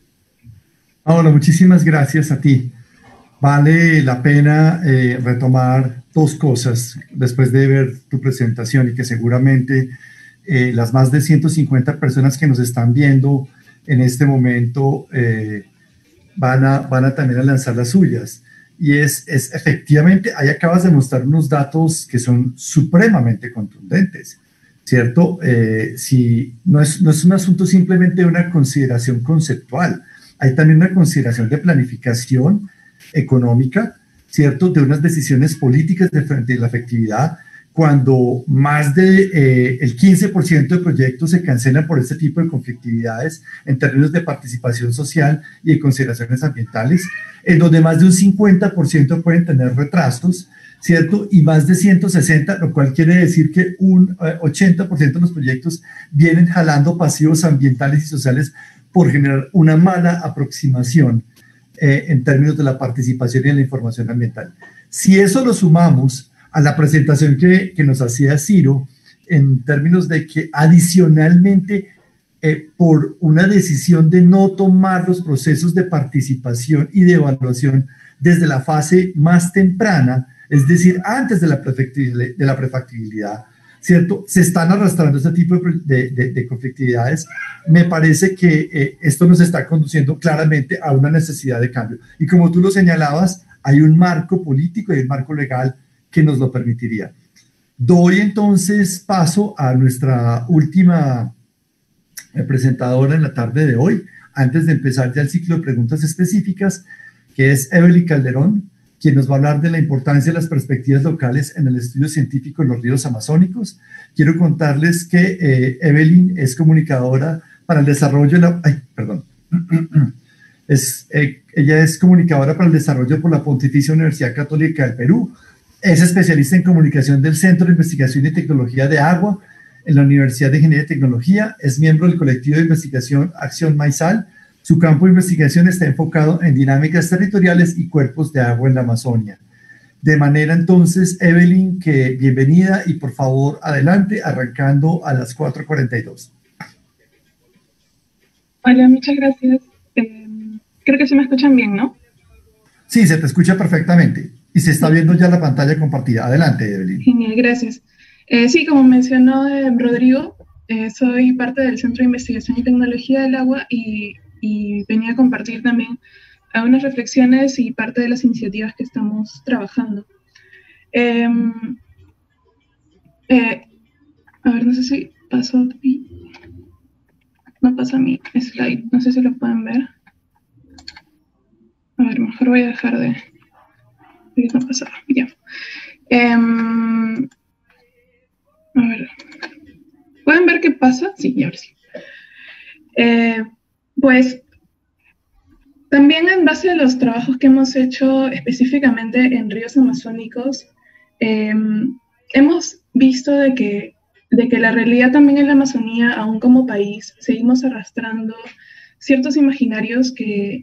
Paola, muchísimas gracias a ti. Vale la pena eh, retomar dos cosas después de ver tu presentación y que seguramente eh, las más de ciento cincuenta personas que nos están viendo en este momento eh, van, a, van a también a lanzar las suyas. Y es, es efectivamente, ahí acabas de mostrar unos datos que son supremamente contundentes, ¿cierto? Eh, si, no, es, no es un asunto simplemente de una consideración conceptual, hay también una consideración de planificación económica, ¿cierto? De unas decisiones políticas de, de la efectividad, cuando más del de, eh, quince por ciento de proyectos se cancelan por este tipo de conflictividades en términos de participación social y de consideraciones ambientales, en donde más de un cincuenta por ciento pueden tener retrasos, ¿cierto? Y más de ciento sesenta, lo cual quiere decir que un eh, ochenta por ciento de los proyectos vienen jalando pasivos ambientales y sociales por generar una mala aproximación eh, en términos de la participación y de la información ambiental. Si eso lo sumamos a la presentación que, que nos hacía Ciro, en términos de que adicionalmente, eh, por una decisión de no tomar los procesos de participación y de evaluación desde la fase más temprana, es decir, antes de la, de la prefactibilidad, ¿cierto? Se están arrastrando este tipo de, de, de conflictividades. Me parece que eh, esto nos está conduciendo claramente a una necesidad de cambio. Y como tú lo señalabas, hay un marco político y un marco legal que nos lo permitiría. Doy entonces paso a nuestra última presentadora en la tarde de hoy, antes de empezar ya el ciclo de preguntas específicas, que es Evelyn Calderón, quien nos va a hablar de la importancia de las perspectivas locales en el estudio científico en los ríos amazónicos. Quiero contarles que eh, Evelyn es comunicadora para el desarrollo de la... Ay, perdón. Es, eh, ella es comunicadora para el desarrollo por la Pontificia Universidad Católica del Perú. Es especialista en comunicación del Centro de Investigación y Tecnología de Agua en la Universidad de Ingeniería y Tecnología. Es miembro del colectivo de investigación Acción Maizal. Su campo de investigación está enfocado en dinámicas territoriales y cuerpos de agua en la Amazonia. De manera entonces, Evelyn, que bienvenida y por favor adelante, arrancando a las cuatro cuarenta y dos. Hola, muchas gracias. Eh, creo que se me escuchan bien, ¿no? Sí, se te escucha perfectamente y se está viendo ya la pantalla compartida. Adelante, Evelyn. Genial, gracias. Eh, sí, como mencionó eh, Rodrigo, eh, soy parte del Centro de Investigación y Tecnología del Agua y y venía a compartir también algunas reflexiones y parte de las iniciativas que estamos trabajando. Eh, eh, a ver, no sé si pasó, no pasa mi slide, no sé si lo pueden ver. A ver, mejor voy a dejar de... No pasa, ya. Eh, a ver, ¿pueden ver qué pasa? Sí, ya ahora sí. Eh, Pues también en base a los trabajos que hemos hecho específicamente en ríos amazónicos, eh, hemos visto de que de que la realidad también en la Amazonía, aún como país, seguimos arrastrando ciertos imaginarios que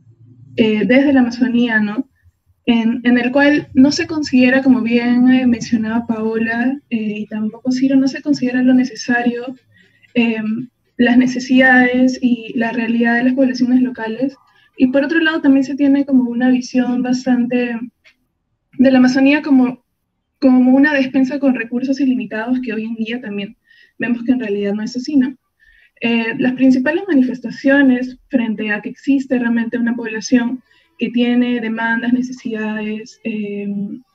eh, desde la Amazonía, ¿no? En, en el cual no se considera, como bien eh, mencionaba Paola, eh, y tampoco Ciro, no se considera lo necesario, eh, las necesidades y la realidad de las poblaciones locales. Y por otro lado también se tiene como una visión bastante de la Amazonía como, como una despensa con recursos ilimitados, que hoy en día también vemos que en realidad no es así, ¿no? Eh, las principales manifestaciones frente a que existe realmente una población que tiene demandas, necesidades, eh,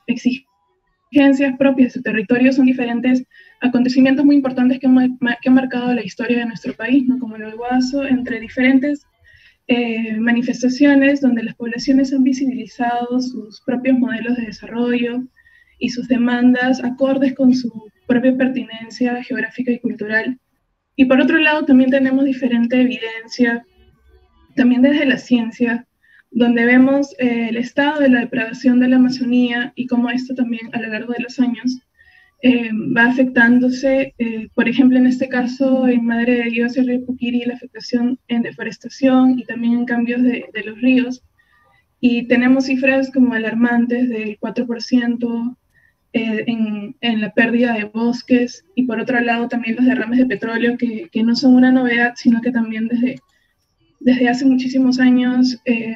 exigencias propias de su territorio son diferentes acontecimientos muy importantes que han, que han marcado la historia de nuestro país, ¿no? Como el Guaso, entre diferentes eh, manifestaciones donde las poblaciones han visibilizado sus propios modelos de desarrollo y sus demandas acordes con su propia pertinencia geográfica y cultural. Y por otro lado también tenemos diferente evidencia, también desde la ciencia, donde vemos eh, el estado de la depredación de la Amazonía y cómo esto también a lo largo de los años eh, va afectándose, eh, por ejemplo, en este caso en Madre de Dios y Río Puquiri, la afectación en deforestación y también en cambios de, de los ríos. Y tenemos cifras como alarmantes del cuatro por ciento eh, en, en la pérdida de bosques, y por otro lado también los derrames de petróleo, que, que no son una novedad, sino que también desde... desde hace muchísimos años eh,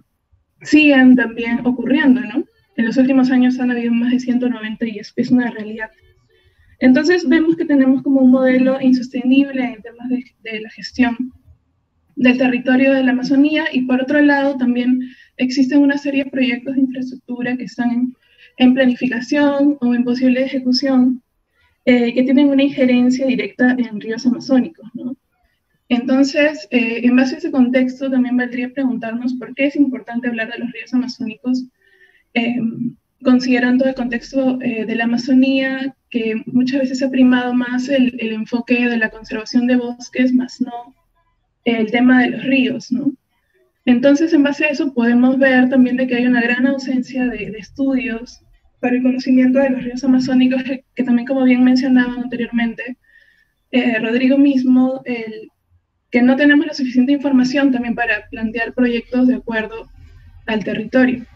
siguen también ocurriendo, ¿no? En los últimos años han habido más de ciento noventa y es, es una realidad. Entonces vemos que tenemos como un modelo insostenible en temas de, de la gestión del territorio de la Amazonía, y por otro lado también existen una serie de proyectos de infraestructura que están en, en planificación o en posible ejecución eh, que tienen una injerencia directa en ríos amazónicos, ¿no? Entonces, eh, en base a ese contexto, también valdría preguntarnos por qué es importante hablar de los ríos amazónicos, eh, considerando el contexto eh, de la Amazonía, que muchas veces ha primado más el, el enfoque de la conservación de bosques, más no el tema de los ríos, ¿no? Entonces, en base a eso, podemos ver también de que hay una gran ausencia de, de estudios para el conocimiento de los ríos amazónicos, que, que también, como bien mencionaban anteriormente, eh, Rodrigo mismo, el que no tenemos la suficiente información también para plantear proyectos de acuerdo al territorio.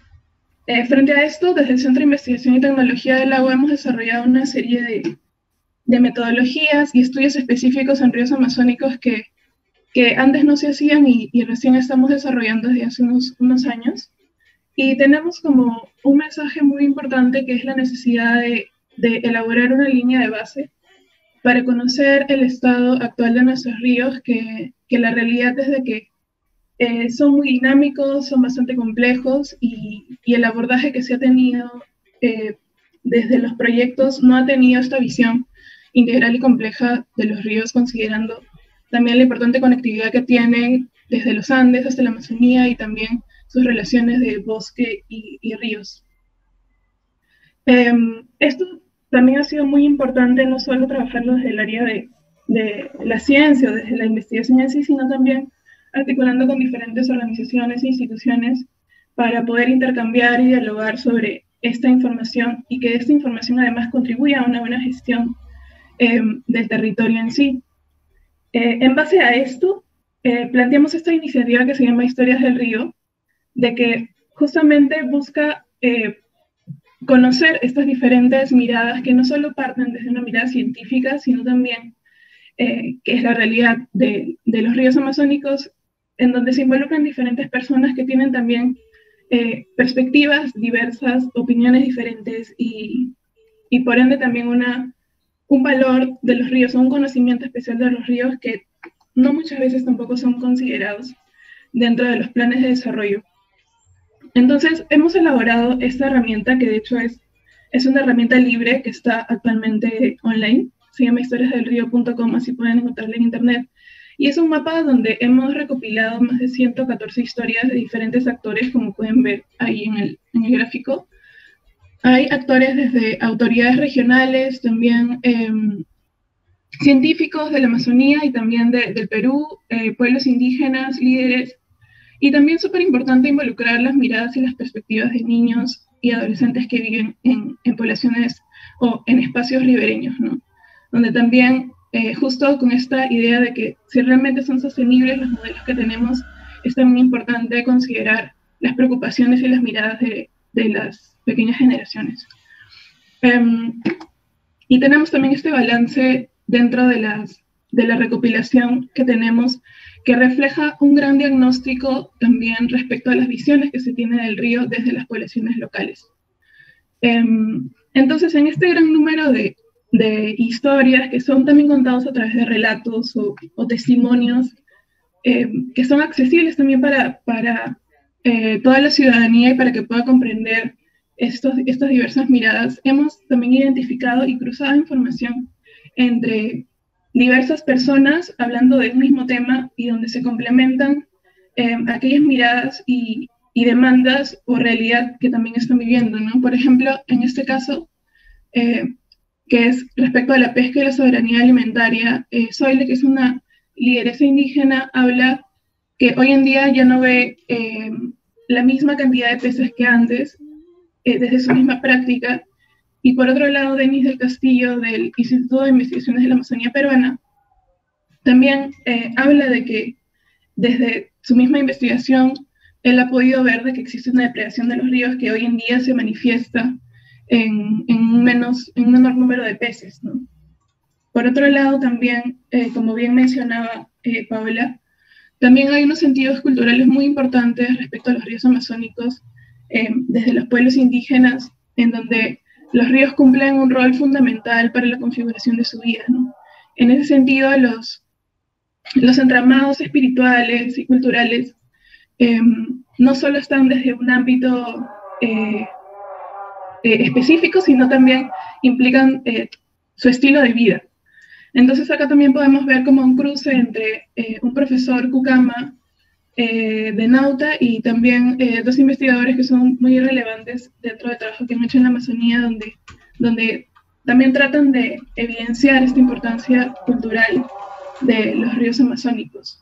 Eh, frente a esto, desde el Centro de Investigación y Tecnología del Agua hemos desarrollado una serie de, de metodologías y estudios específicos en ríos amazónicos que, que antes no se hacían y, y recién estamos desarrollando desde hace unos, unos años. Y tenemos como un mensaje muy importante, que es la necesidad de, de elaborar una línea de base para conocer el estado actual de nuestros ríos, que, que la realidad es de que eh, son muy dinámicos, son bastante complejos, y, y el abordaje que se ha tenido eh, desde los proyectos no ha tenido esta visión integral y compleja de los ríos, considerando también la importante conectividad que tienen desde los Andes hasta la Amazonía, y también sus relaciones de bosque y, y ríos. Eh, esto también ha sido muy importante no solo trabajarlo desde el área de, de la ciencia o desde la investigación en sí, sino también articulando con diferentes organizaciones e instituciones para poder intercambiar y dialogar sobre esta información, y que esta información además contribuya a una buena gestión eh, del territorio en sí. Eh, en base a esto, eh, planteamos esta iniciativa que se llama Historias del Río, de que justamente busca eh, conocer estas diferentes miradas que no solo parten desde una mirada científica, sino también eh, que es la realidad de, de los ríos amazónicos, en donde se involucran diferentes personas que tienen también eh, perspectivas diversas, opiniones diferentes, y, y por ende también una, un valor de los ríos, o un conocimiento especial de los ríos que no muchas veces tampoco son considerados dentro de los planes de desarrollo. Entonces, hemos elaborado esta herramienta, que de hecho es, es una herramienta libre que está actualmente online, se llama historias del río punto com, así pueden encontrarla en internet, y es un mapa donde hemos recopilado más de ciento catorce historias de diferentes actores, como pueden ver ahí en el, en el gráfico. Hay actores desde autoridades regionales, también eh, científicos de la Amazonía y también de, del Perú, eh, pueblos indígenas, líderes. Y también súper importante involucrar las miradas y las perspectivas de niños y adolescentes que viven en, en poblaciones o en espacios ribereños, ¿no? donde también eh, justo con esta idea de que si realmente son sostenibles los modelos que tenemos, es también importante considerar las preocupaciones y las miradas de, de las pequeñas generaciones. Um, y tenemos también este balance dentro de, las, de la recopilación que tenemos, que refleja un gran diagnóstico también respecto a las visiones que se tiene del río desde las poblaciones locales. Um, entonces, en este gran número de, de historias que son también contados a través de relatos o, o testimonios, eh, que son accesibles también para, para eh, toda la ciudadanía y para que pueda comprender estos, estas diversas miradas, hemos también identificado y cruzado información entre diversas personas hablando de un mismo tema y donde se complementan eh, aquellas miradas y, y demandas o realidad que también están viviendo, ¿no? Por ejemplo, en este caso, eh, que es respecto a la pesca y la soberanía alimentaria, eh, Zoile, que es una lideresa indígena, habla que hoy en día ya no ve eh, la misma cantidad de peces que antes, eh, desde su misma práctica. Y por otro lado, Denis del Castillo, del Instituto de Investigaciones de la Amazonía Peruana, también eh, habla de que desde su misma investigación, él ha podido ver de que existe una depredación de los ríos que hoy en día se manifiesta en, en, un, menos, en un menor número de peces, ¿no? Por otro lado, también, eh, como bien mencionaba eh, Paola, también hay unos sentidos culturales muy importantes respecto a los ríos amazónicos, eh, desde los pueblos indígenas, en donde los ríos cumplen un rol fundamental para la configuración de su vida, ¿no? En ese sentido, los, los entramados espirituales y culturales eh, no solo están desde un ámbito eh, eh, específico, sino también implican eh, su estilo de vida. Entonces acá también podemos ver como un cruce entre eh, un profesor Cucama eh, de Nauta y también eh, dos investigadores que son muy relevantes dentro del trabajo que han hecho en la Amazonía, donde, donde también tratan de evidenciar esta importancia cultural de los ríos amazónicos.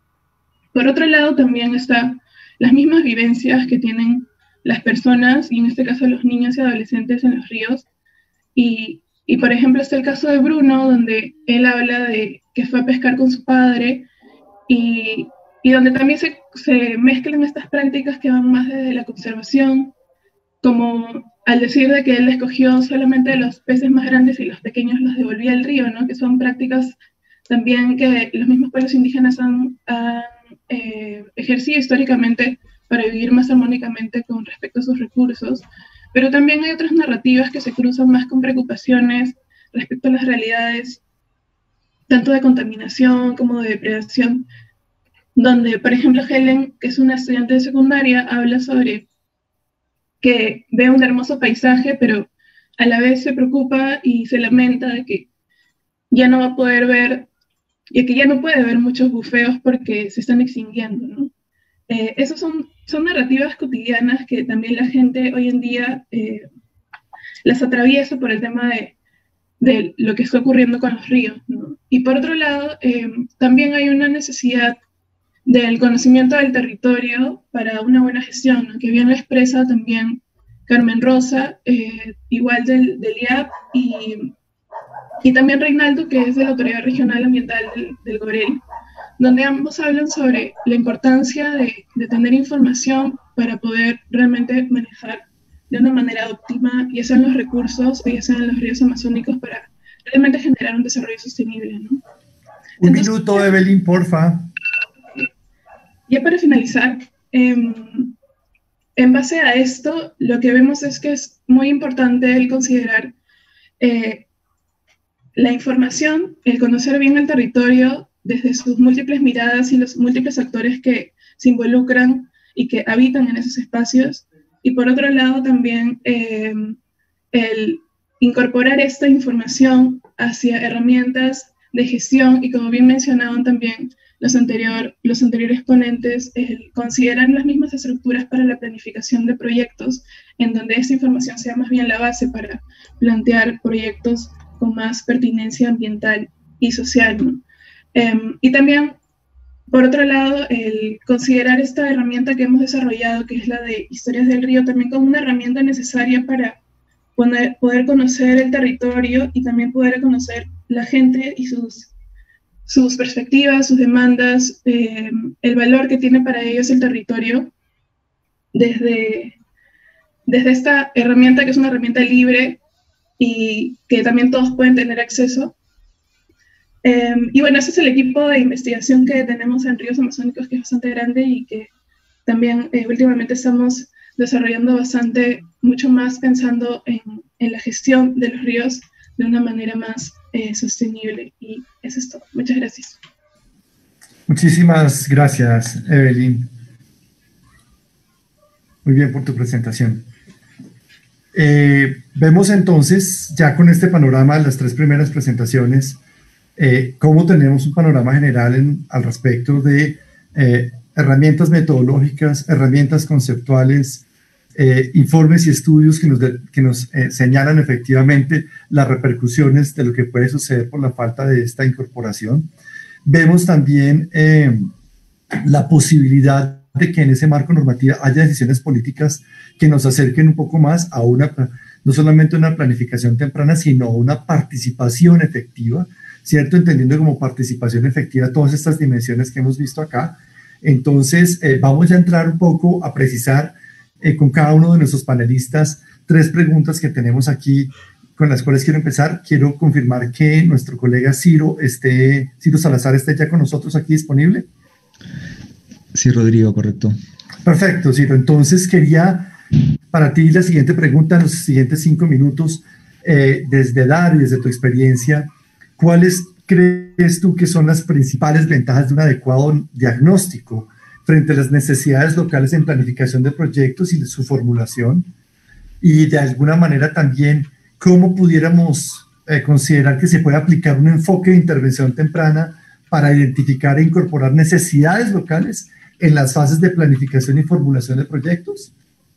Por otro lado, también están las mismas vivencias que tienen las personas, y en este caso los niños y adolescentes en los ríos. Y, y por ejemplo, está el caso de Bruno, donde él habla de que fue a pescar con su padre, y, y donde también se, se mezclan estas prácticas que van más desde la conservación, como al decir de que él escogió solamente los peces más grandes y los pequeños los devolvía al río, ¿no? Que son prácticas también que los mismos pueblos indígenas han, han eh, ejercido históricamente para vivir más armónicamente con respecto a sus recursos. Pero también hay otras narrativas que se cruzan más con preocupaciones respecto a las realidades, tanto de contaminación como de depredación, donde, por ejemplo, Helen, que es una estudiante de secundaria, habla sobre que ve un hermoso paisaje, pero a la vez se preocupa y se lamenta de que ya no va a poder ver, y que ya no puede ver muchos bufeos porque se están extinguiendo, ¿no? Eh, esas son, son narrativas cotidianas que también la gente hoy en día eh, las atraviesa por el tema de, de lo que está ocurriendo con los ríos, ¿no? Y por otro lado, eh, también hay una necesidad del conocimiento del territorio para una buena gestión, ¿no? Que bien lo expresa también Carmen Rosa, eh, igual del, del I A P, y, y también Reinaldo, que es de la Autoridad Regional Ambiental del, del Gorel, donde ambos hablan sobre la importancia de, de tener información para poder realmente manejar de una manera óptima, ya sean los recursos o ya sean los ríos amazónicos, para realmente generar un desarrollo sostenible, ¿no? Un Entonces, minuto, Evelyn, porfa. Ya para finalizar, eh, en base a esto, lo que vemos es que es muy importante el considerar eh, la información, el conocer bien el territorio desde sus múltiples miradas y los múltiples actores que se involucran y que habitan en esos espacios. Y por otro lado también eh, el incorporar esta información hacia herramientas de gestión, y como bien mencionaban también los, anterior, los anteriores ponentes, el considerar las mismas estructuras para la planificación de proyectos, en donde esta información sea más bien la base para plantear proyectos con más pertinencia ambiental y social, ¿no? Um, y también, por otro lado, el considerar esta herramienta que hemos desarrollado, que es la de Historias del Río, también como una herramienta necesaria para poder, poder conocer el territorio y también poder conocer la gente y sus, sus perspectivas, sus demandas, eh, el valor que tiene para ellos el territorio, desde, desde esta herramienta que es una herramienta libre y que también todos pueden tener acceso. Eh, y bueno, ese es el equipo de investigación que tenemos en Ríos Amazónicos, que es bastante grande y que también eh, últimamente estamos desarrollando bastante, mucho más pensando en, en la gestión de los ríos de una manera más eh, sostenible. Y eso es todo. Muchas gracias. Muchísimas gracias, Evelyn. Muy bien por tu presentación. Eh, vemos entonces, ya con este panorama de las tres primeras presentaciones, eh, cómo tenemos un panorama general en, al respecto de eh, herramientas metodológicas, herramientas conceptuales, eh, informes y estudios que nos, de, que nos eh, señalan efectivamente las repercusiones de lo que puede suceder por la falta de esta incorporación. Vemos también eh, la posibilidad de que en ese marco normativo haya decisiones políticas que nos acerquen un poco más a una, no solamente una planificación temprana, sino una participación efectiva, ¿cierto? Entendiendo como participación efectiva todas estas dimensiones que hemos visto acá. Entonces, eh, vamos ya a entrar un poco a precisar eh, con cada uno de nuestros panelistas tres preguntas que tenemos aquí, con las cuales quiero empezar. Quiero confirmar que nuestro colega Ciro, esté, Ciro Salazar esté ya con nosotros aquí disponible. Sí, Rodrigo, correcto. Perfecto, Ciro. Entonces quería para ti la siguiente pregunta en los siguientes cinco minutos, eh, desde Dar y desde tu experiencia, ¿cuáles crees tú que son las principales ventajas de un adecuado diagnóstico frente a las necesidades locales en planificación de proyectos y de su formulación? Y de alguna manera también, ¿cómo pudiéramos eh, considerar que se puede aplicar un enfoque de intervención temprana para identificar e incorporar necesidades locales en las fases de planificación y formulación de proyectos?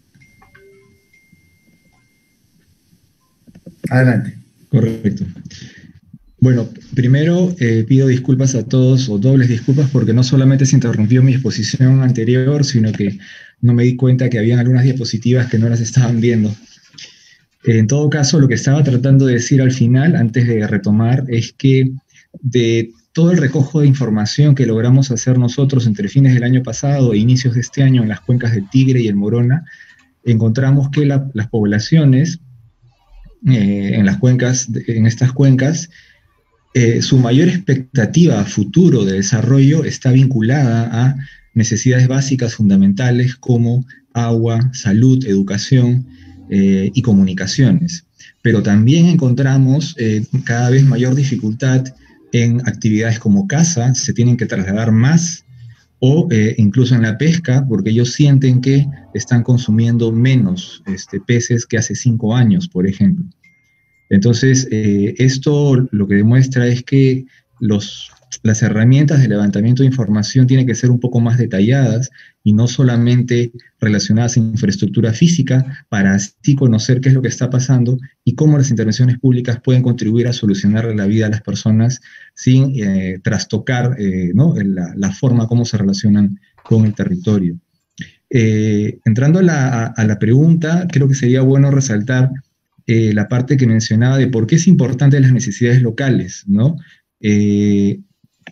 Adelante. Correcto. Bueno, primero eh, pido disculpas a todos, o dobles disculpas, porque no solamente se interrumpió mi exposición anterior, sino que no me di cuenta que habían algunas diapositivas que no las estaban viendo. En todo caso, lo que estaba tratando de decir al final, antes de retomar, es que de todo el recojo de información que logramos hacer nosotros entre fines del año pasado e inicios de este año en las cuencas del Tigre y el Morona, encontramos que la, las poblaciones eh, en, las cuencas, en estas cuencas, eh, su mayor expectativa a futuro de desarrollo está vinculada a necesidades básicas fundamentales como agua, salud, educación eh, y comunicaciones. Pero también encontramos eh, cada vez mayor dificultad en actividades como caza, se tienen que trasladar más, o eh, incluso en la pesca, porque ellos sienten que están consumiendo menos este, peces que hace cinco años, por ejemplo. Entonces, eh, esto lo que demuestra es que los, las herramientas de levantamiento de información tienen que ser un poco más detalladas y no solamente relacionadas a infraestructura física, para así conocer qué es lo que está pasando y cómo las intervenciones públicas pueden contribuir a solucionar la vida de las personas sin eh, trastocar eh, ¿no? la, la forma como se relacionan con el territorio. Eh, entrando a la, a la pregunta, creo que sería bueno resaltar eh, la parte que mencionaba de por qué es importante las necesidades locales, ¿no? Eh,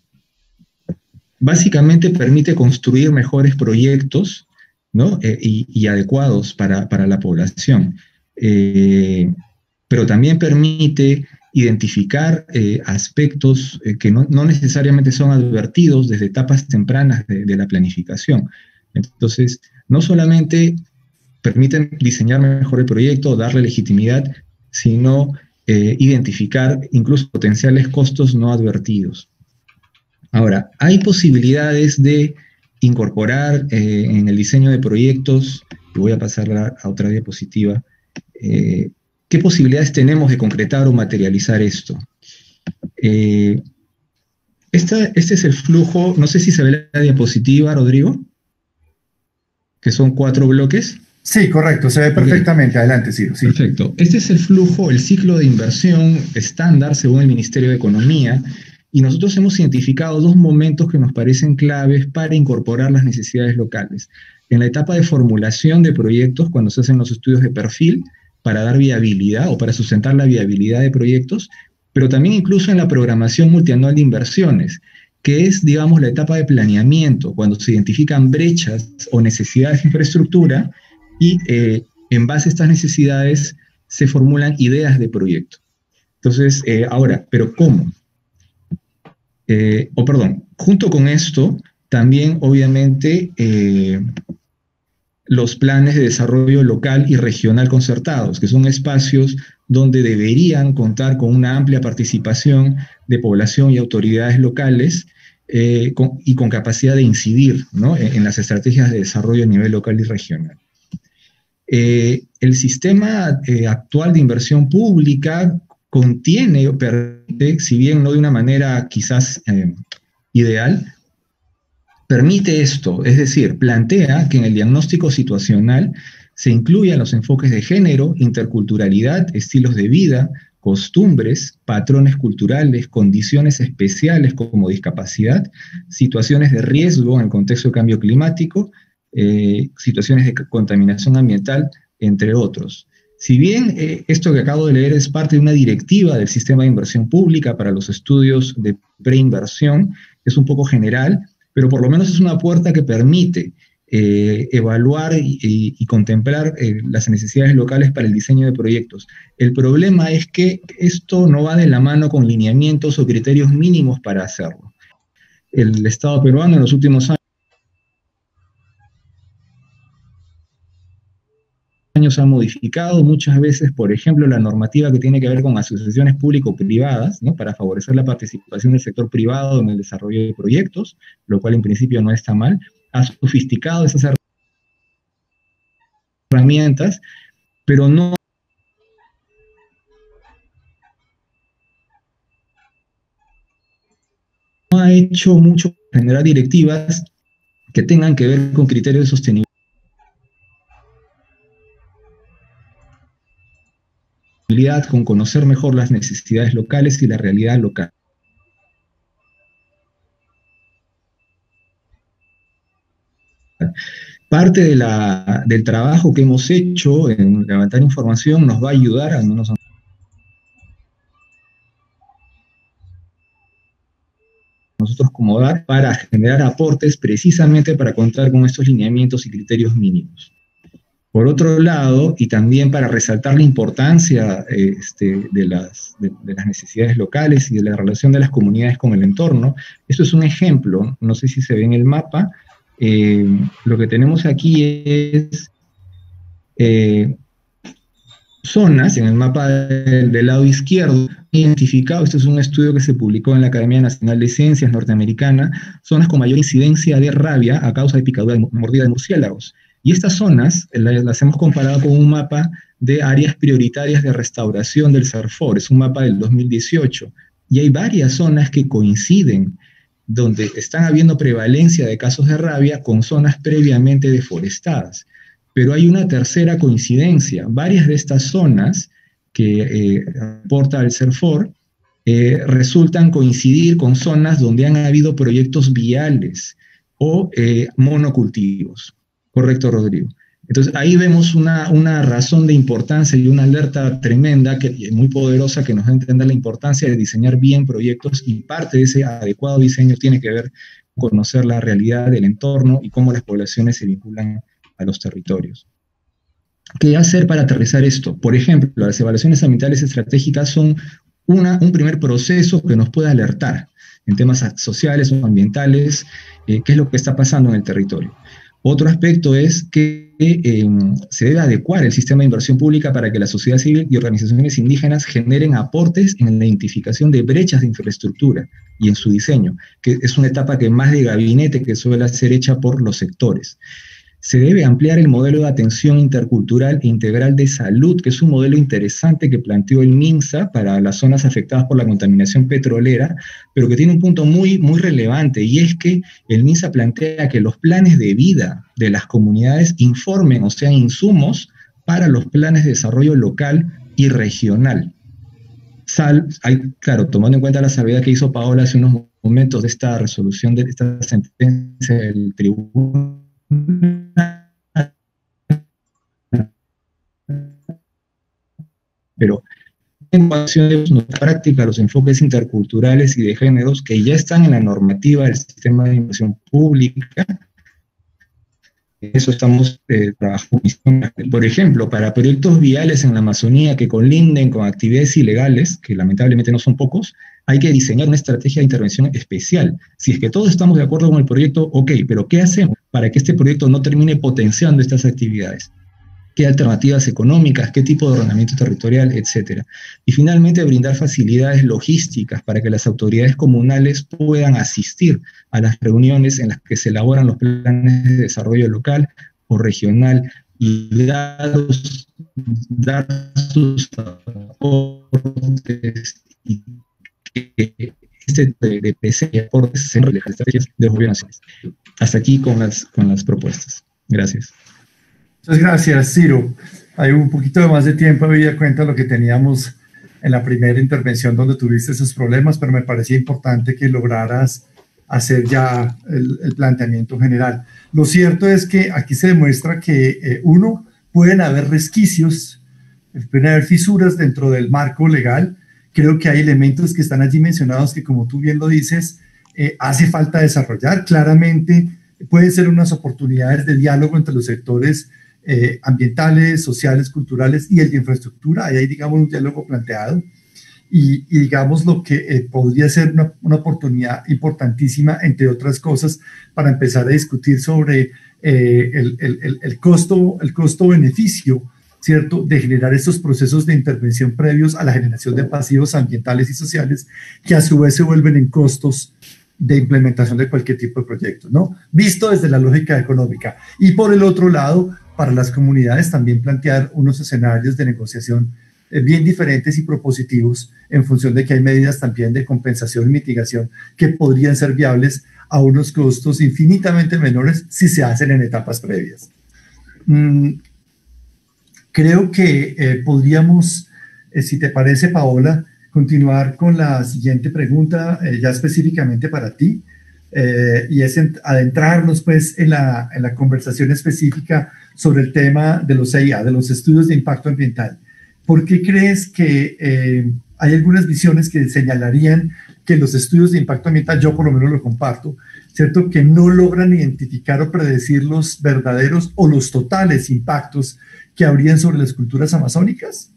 básicamente permite construir mejores proyectos, ¿no? eh, y, y adecuados para, para la población. Eh, pero también permite identificar eh, aspectos eh, que no, no necesariamente son advertidos desde etapas tempranas de, de la planificación. Entonces, no solamente permiten diseñar mejor el proyecto, darle legitimidad, sino eh, identificar incluso potenciales costos no advertidos. Ahora, hay posibilidades de incorporar eh, en el diseño de proyectos, y voy a pasar a, a otra diapositiva, eh, ¿qué posibilidades tenemos de concretar o materializar esto? Eh, esta, este es el flujo, no sé si se ve la diapositiva, Rodrigo, que son cuatro bloques. Sí, correcto, se ve perfectamente. Okay. Adelante, Ciro. Sí. Perfecto. Este es el flujo, el ciclo de inversión estándar según el Ministerio de Economía, y nosotros hemos identificado dos momentos que nos parecen claves para incorporar las necesidades locales. En la etapa de formulación de proyectos, cuando se hacen los estudios de perfil, para dar viabilidad o para sustentar la viabilidad de proyectos, pero también incluso en la programación multianual de inversiones, que es, digamos, la etapa de planeamiento, cuando se identifican brechas o necesidades de infraestructura y eh, en base a estas necesidades se formulan ideas de proyecto. Entonces, eh, ahora, ¿pero cómo? Eh, o oh, perdón, junto con esto, también obviamente eh, los planes de desarrollo local y regional concertados, que son espacios donde deberían contar con una amplia participación de población y autoridades locales eh, con, y con capacidad de incidir, ¿no?, en, en las estrategias de desarrollo a nivel local y regional. Eh, el sistema eh, actual de inversión pública contiene, permite, si bien no de una manera quizás eh, ideal, permite esto, es decir, plantea que en el diagnóstico situacional se incluyan los enfoques de género, interculturalidad, estilos de vida, costumbres, patrones culturales, condiciones especiales como discapacidad, situaciones de riesgo en el contexto de cambio climático, eh, situaciones de contaminación ambiental, entre otros. Si bien eh, esto que acabo de leer es parte de una directiva del sistema de inversión pública para los estudios de preinversión, es un poco general, pero por lo menos es una puerta que permite eh, evaluar y, y, y contemplar eh, las necesidades locales para el diseño de proyectos. El problema es que esto no va de la mano con lineamientos o criterios mínimos para hacerlo. El Estado peruano en los últimos años años ha modificado muchas veces, por ejemplo, la normativa que tiene que ver con asociaciones público-privadas, ¿no?, para favorecer la participación del sector privado en el desarrollo de proyectos, lo cual en principio no está mal. Ha sofisticado esas herramientas, pero no no ha hecho mucho para generar directivas que tengan que ver con criterios de sostenibilidad, con conocer mejor las necesidades locales y la realidad local. Parte de la, del trabajo que hemos hecho en levantar información nos va a ayudar, al menos a nosotros como D A R, para generar aportes precisamente para contar con estos lineamientos y criterios mínimos. Por otro lado, y también para resaltar la importancia este, de, las, de, de las necesidades locales y de la relación de las comunidades con el entorno, esto es un ejemplo, no sé si se ve en el mapa, eh, lo que tenemos aquí es eh, zonas, en el mapa del, del lado izquierdo, identificado, este es un estudio que se publicó en la Academia Nacional de Ciencias norteamericana, zonas con mayor incidencia de rabia a causa de picadura de mordida de murciélagos. Y estas zonas las, las hemos comparado con un mapa de áreas prioritarias de restauración del CERFOR, es un mapa del dos mil dieciocho, y hay varias zonas que coinciden, donde están habiendo prevalencia de casos de rabia con zonas previamente deforestadas. Pero hay una tercera coincidencia, varias de estas zonas que eh, aporta el CERFOR eh, resultan coincidir con zonas donde han habido proyectos viales o eh, monocultivos. Correcto, Rodrigo. Entonces, ahí vemos una, una razón de importancia y una alerta tremenda, que, muy poderosa, que nos da a entender la importancia de diseñar bien proyectos, y parte de ese adecuado diseño tiene que ver con conocer la realidad del entorno y cómo las poblaciones se vinculan a los territorios. ¿Qué hacer para aterrizar esto? Por ejemplo, las evaluaciones ambientales estratégicas son una, un primer proceso que nos puede alertar en temas sociales o ambientales, eh, qué es lo que está pasando en el territorio. Otro aspecto es que eh, se debe adecuar el sistema de inversión pública para que la sociedad civil y organizaciones indígenas generen aportes en la identificación de brechas de infraestructura y en su diseño, que es una etapa que más de gabinete que suele ser hecha por los sectores. Se debe ampliar el modelo de atención intercultural e integral de salud, que es un modelo interesante que planteó el MINSA para las zonas afectadas por la contaminación petrolera, pero que tiene un punto muy, muy relevante, y es que el MINSA plantea que los planes de vida de las comunidades informen o sean insumos para los planes de desarrollo local y regional. Sal, hay, claro, tomando en cuenta la salvedad que hizo Paola hace unos momentos de esta resolución, de esta sentencia del tribunal, pero en cuanto de práctica los enfoques interculturales y de géneros que ya están en la normativa del sistema de inversión pública. Eso estamos eh, trabajando. Por ejemplo, para proyectos viales en la Amazonía que colinden con actividades ilegales, que lamentablemente no son pocos, hay que diseñar una estrategia de intervención especial. Si es que todos estamos de acuerdo con el proyecto, ok, pero ¿qué hacemos para que este proyecto no termine potenciando estas actividades? ¿Qué alternativas económicas, qué tipo de ordenamiento territorial, etcétera? Y finalmente, brindar facilidades logísticas para que las autoridades comunales puedan asistir a las reuniones en las que se elaboran los planes de desarrollo local o regional y dar, dar sus aportes y que este de P C y aportes en las estrategias de los gobiernos nacionales. Hasta aquí con las, con las propuestas. Gracias. Muchas gracias, Ciro. Hay un poquito de más de tiempo, había cuenta de lo que teníamos en la primera intervención donde tuviste esos problemas, pero me parecía importante que lograras hacer ya el, el planteamiento general. Lo cierto es que aquí se demuestra que, eh, uno, pueden haber resquicios, pueden haber fisuras dentro del marco legal. Creo que hay elementos que están allí mencionados que, como tú bien lo dices, eh, hace falta desarrollar. Claramente pueden ser unas oportunidades de diálogo entre los sectores Eh, ambientales, sociales, culturales y el de infraestructura. Ahí hay, digamos, un diálogo planteado y, y digamos, lo que eh, podría ser una, una oportunidad importantísima, entre otras cosas, para empezar a discutir sobre eh, el, el, el costo, el costo-beneficio, ¿cierto?, de generar estos procesos de intervención previos a la generación de pasivos ambientales y sociales, que a su vez se vuelven en costos de implementación de cualquier tipo de proyecto, ¿no? Visto desde la lógica económica. Y por el otro lado, para las comunidades también plantear unos escenarios de negociación eh, bien diferentes y propositivos en función de que hay medidas también de compensación y mitigación que podrían ser viables a unos costos infinitamente menores si se hacen en etapas previas. Mm, creo que eh, podríamos, eh, si te parece, Paola, continuar con la siguiente pregunta, eh, ya específicamente para ti, eh, y es adentrarnos pues en la, en la conversación específica sobre el tema de los E I A, de los estudios de impacto ambiental. ¿Por qué crees que eh, hay algunas visiones que señalarían que los estudios de impacto ambiental, yo por lo menos lo comparto, ¿cierto?, que no logran identificar o predecir los verdaderos o los totales impactos que habrían sobre las culturas amazónicas?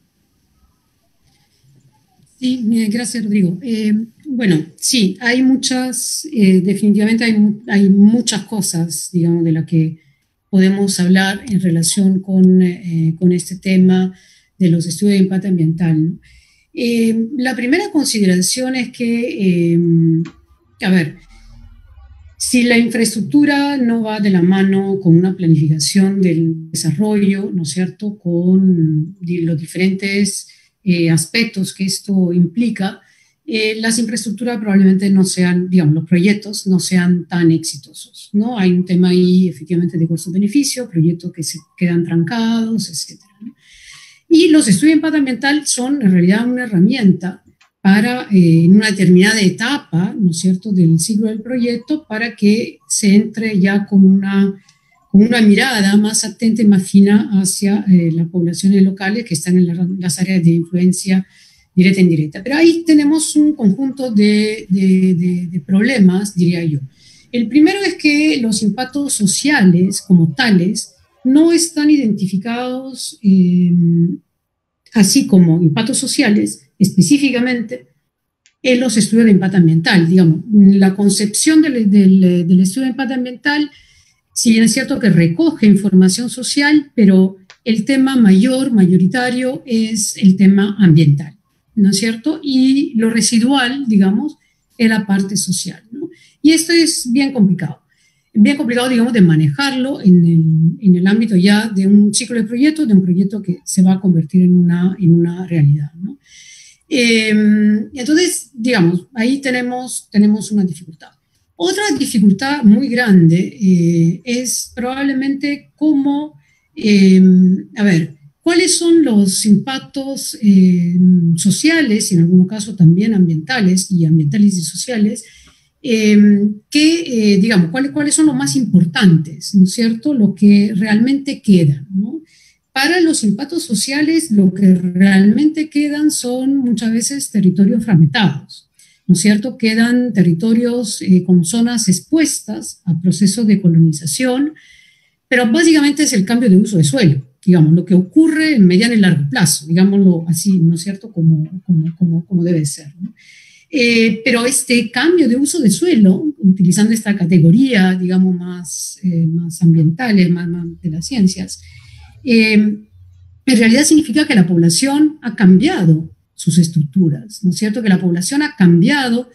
Sí, gracias, Rodrigo. Eh, bueno, sí, hay muchas, eh, definitivamente hay, hay muchas cosas, digamos, de las que podemos hablar en relación con, eh, con este tema de los estudios de impacto ambiental, ¿no? Eh, la primera consideración es que, eh, a ver, si la infraestructura no va de la mano con una planificación del desarrollo, ¿no es cierto?, con los diferentes eh, aspectos que esto implica, eh, las infraestructuras probablemente no sean, digamos, los proyectos no sean tan exitosos, ¿no? Hay un tema ahí efectivamente de costo-beneficio, proyectos que se quedan trancados, etcétera, ¿no? Y los estudios de impacto ambiental son en realidad una herramienta para, eh, en una determinada etapa, ¿no es cierto?, del ciclo del proyecto, para que se entre ya con una, con una mirada más atenta y más fina hacia eh, las poblaciones locales que están en la, las áreas de influencia directa e indirecta. Pero ahí tenemos un conjunto de, de, de, de problemas, diría yo. El primero es que los impactos sociales como tales no están identificados eh, así como impactos sociales específicamente en los estudios de impacto ambiental. Digamos, la concepción del, del, del estudio de impacto ambiental, si bien es cierto que recoge información social, pero el tema mayor, mayoritario, es el tema ambiental, ¿no es cierto? Y lo residual, digamos, es la parte social, ¿no? Y esto es bien complicado. Bien complicado, digamos, de manejarlo en el, en el ámbito ya de un ciclo de proyectos, de un proyecto que se va a convertir en una, en una realidad, ¿no? Eh, entonces, digamos, ahí tenemos, tenemos una dificultad. Otra dificultad muy grande eh, es probablemente cómo, eh, a ver, cuáles son los impactos eh, sociales, y en algunos casos también ambientales, y ambientales y sociales, Eh, que, eh, digamos, ¿cuáles, cuáles son los más importantes, ¿no es cierto?, lo que realmente queda, ¿no? para los impactos sociales lo que realmente quedan son muchas veces territorios fragmentados, ¿no es cierto? Quedan territorios eh, con zonas expuestas a procesos de colonización, pero básicamente es el cambio de uso de suelo, digamos, lo que ocurre en mediano y largo plazo, digámoslo así, ¿no es cierto?, como, como, como, como debe ser, ¿no? Eh, pero este cambio de uso de suelo, utilizando esta categoría, digamos, más, eh, más ambiental, más, más de las ciencias, eh, en realidad significa que la población ha cambiado sus estructuras, ¿no es cierto?, que la población ha cambiado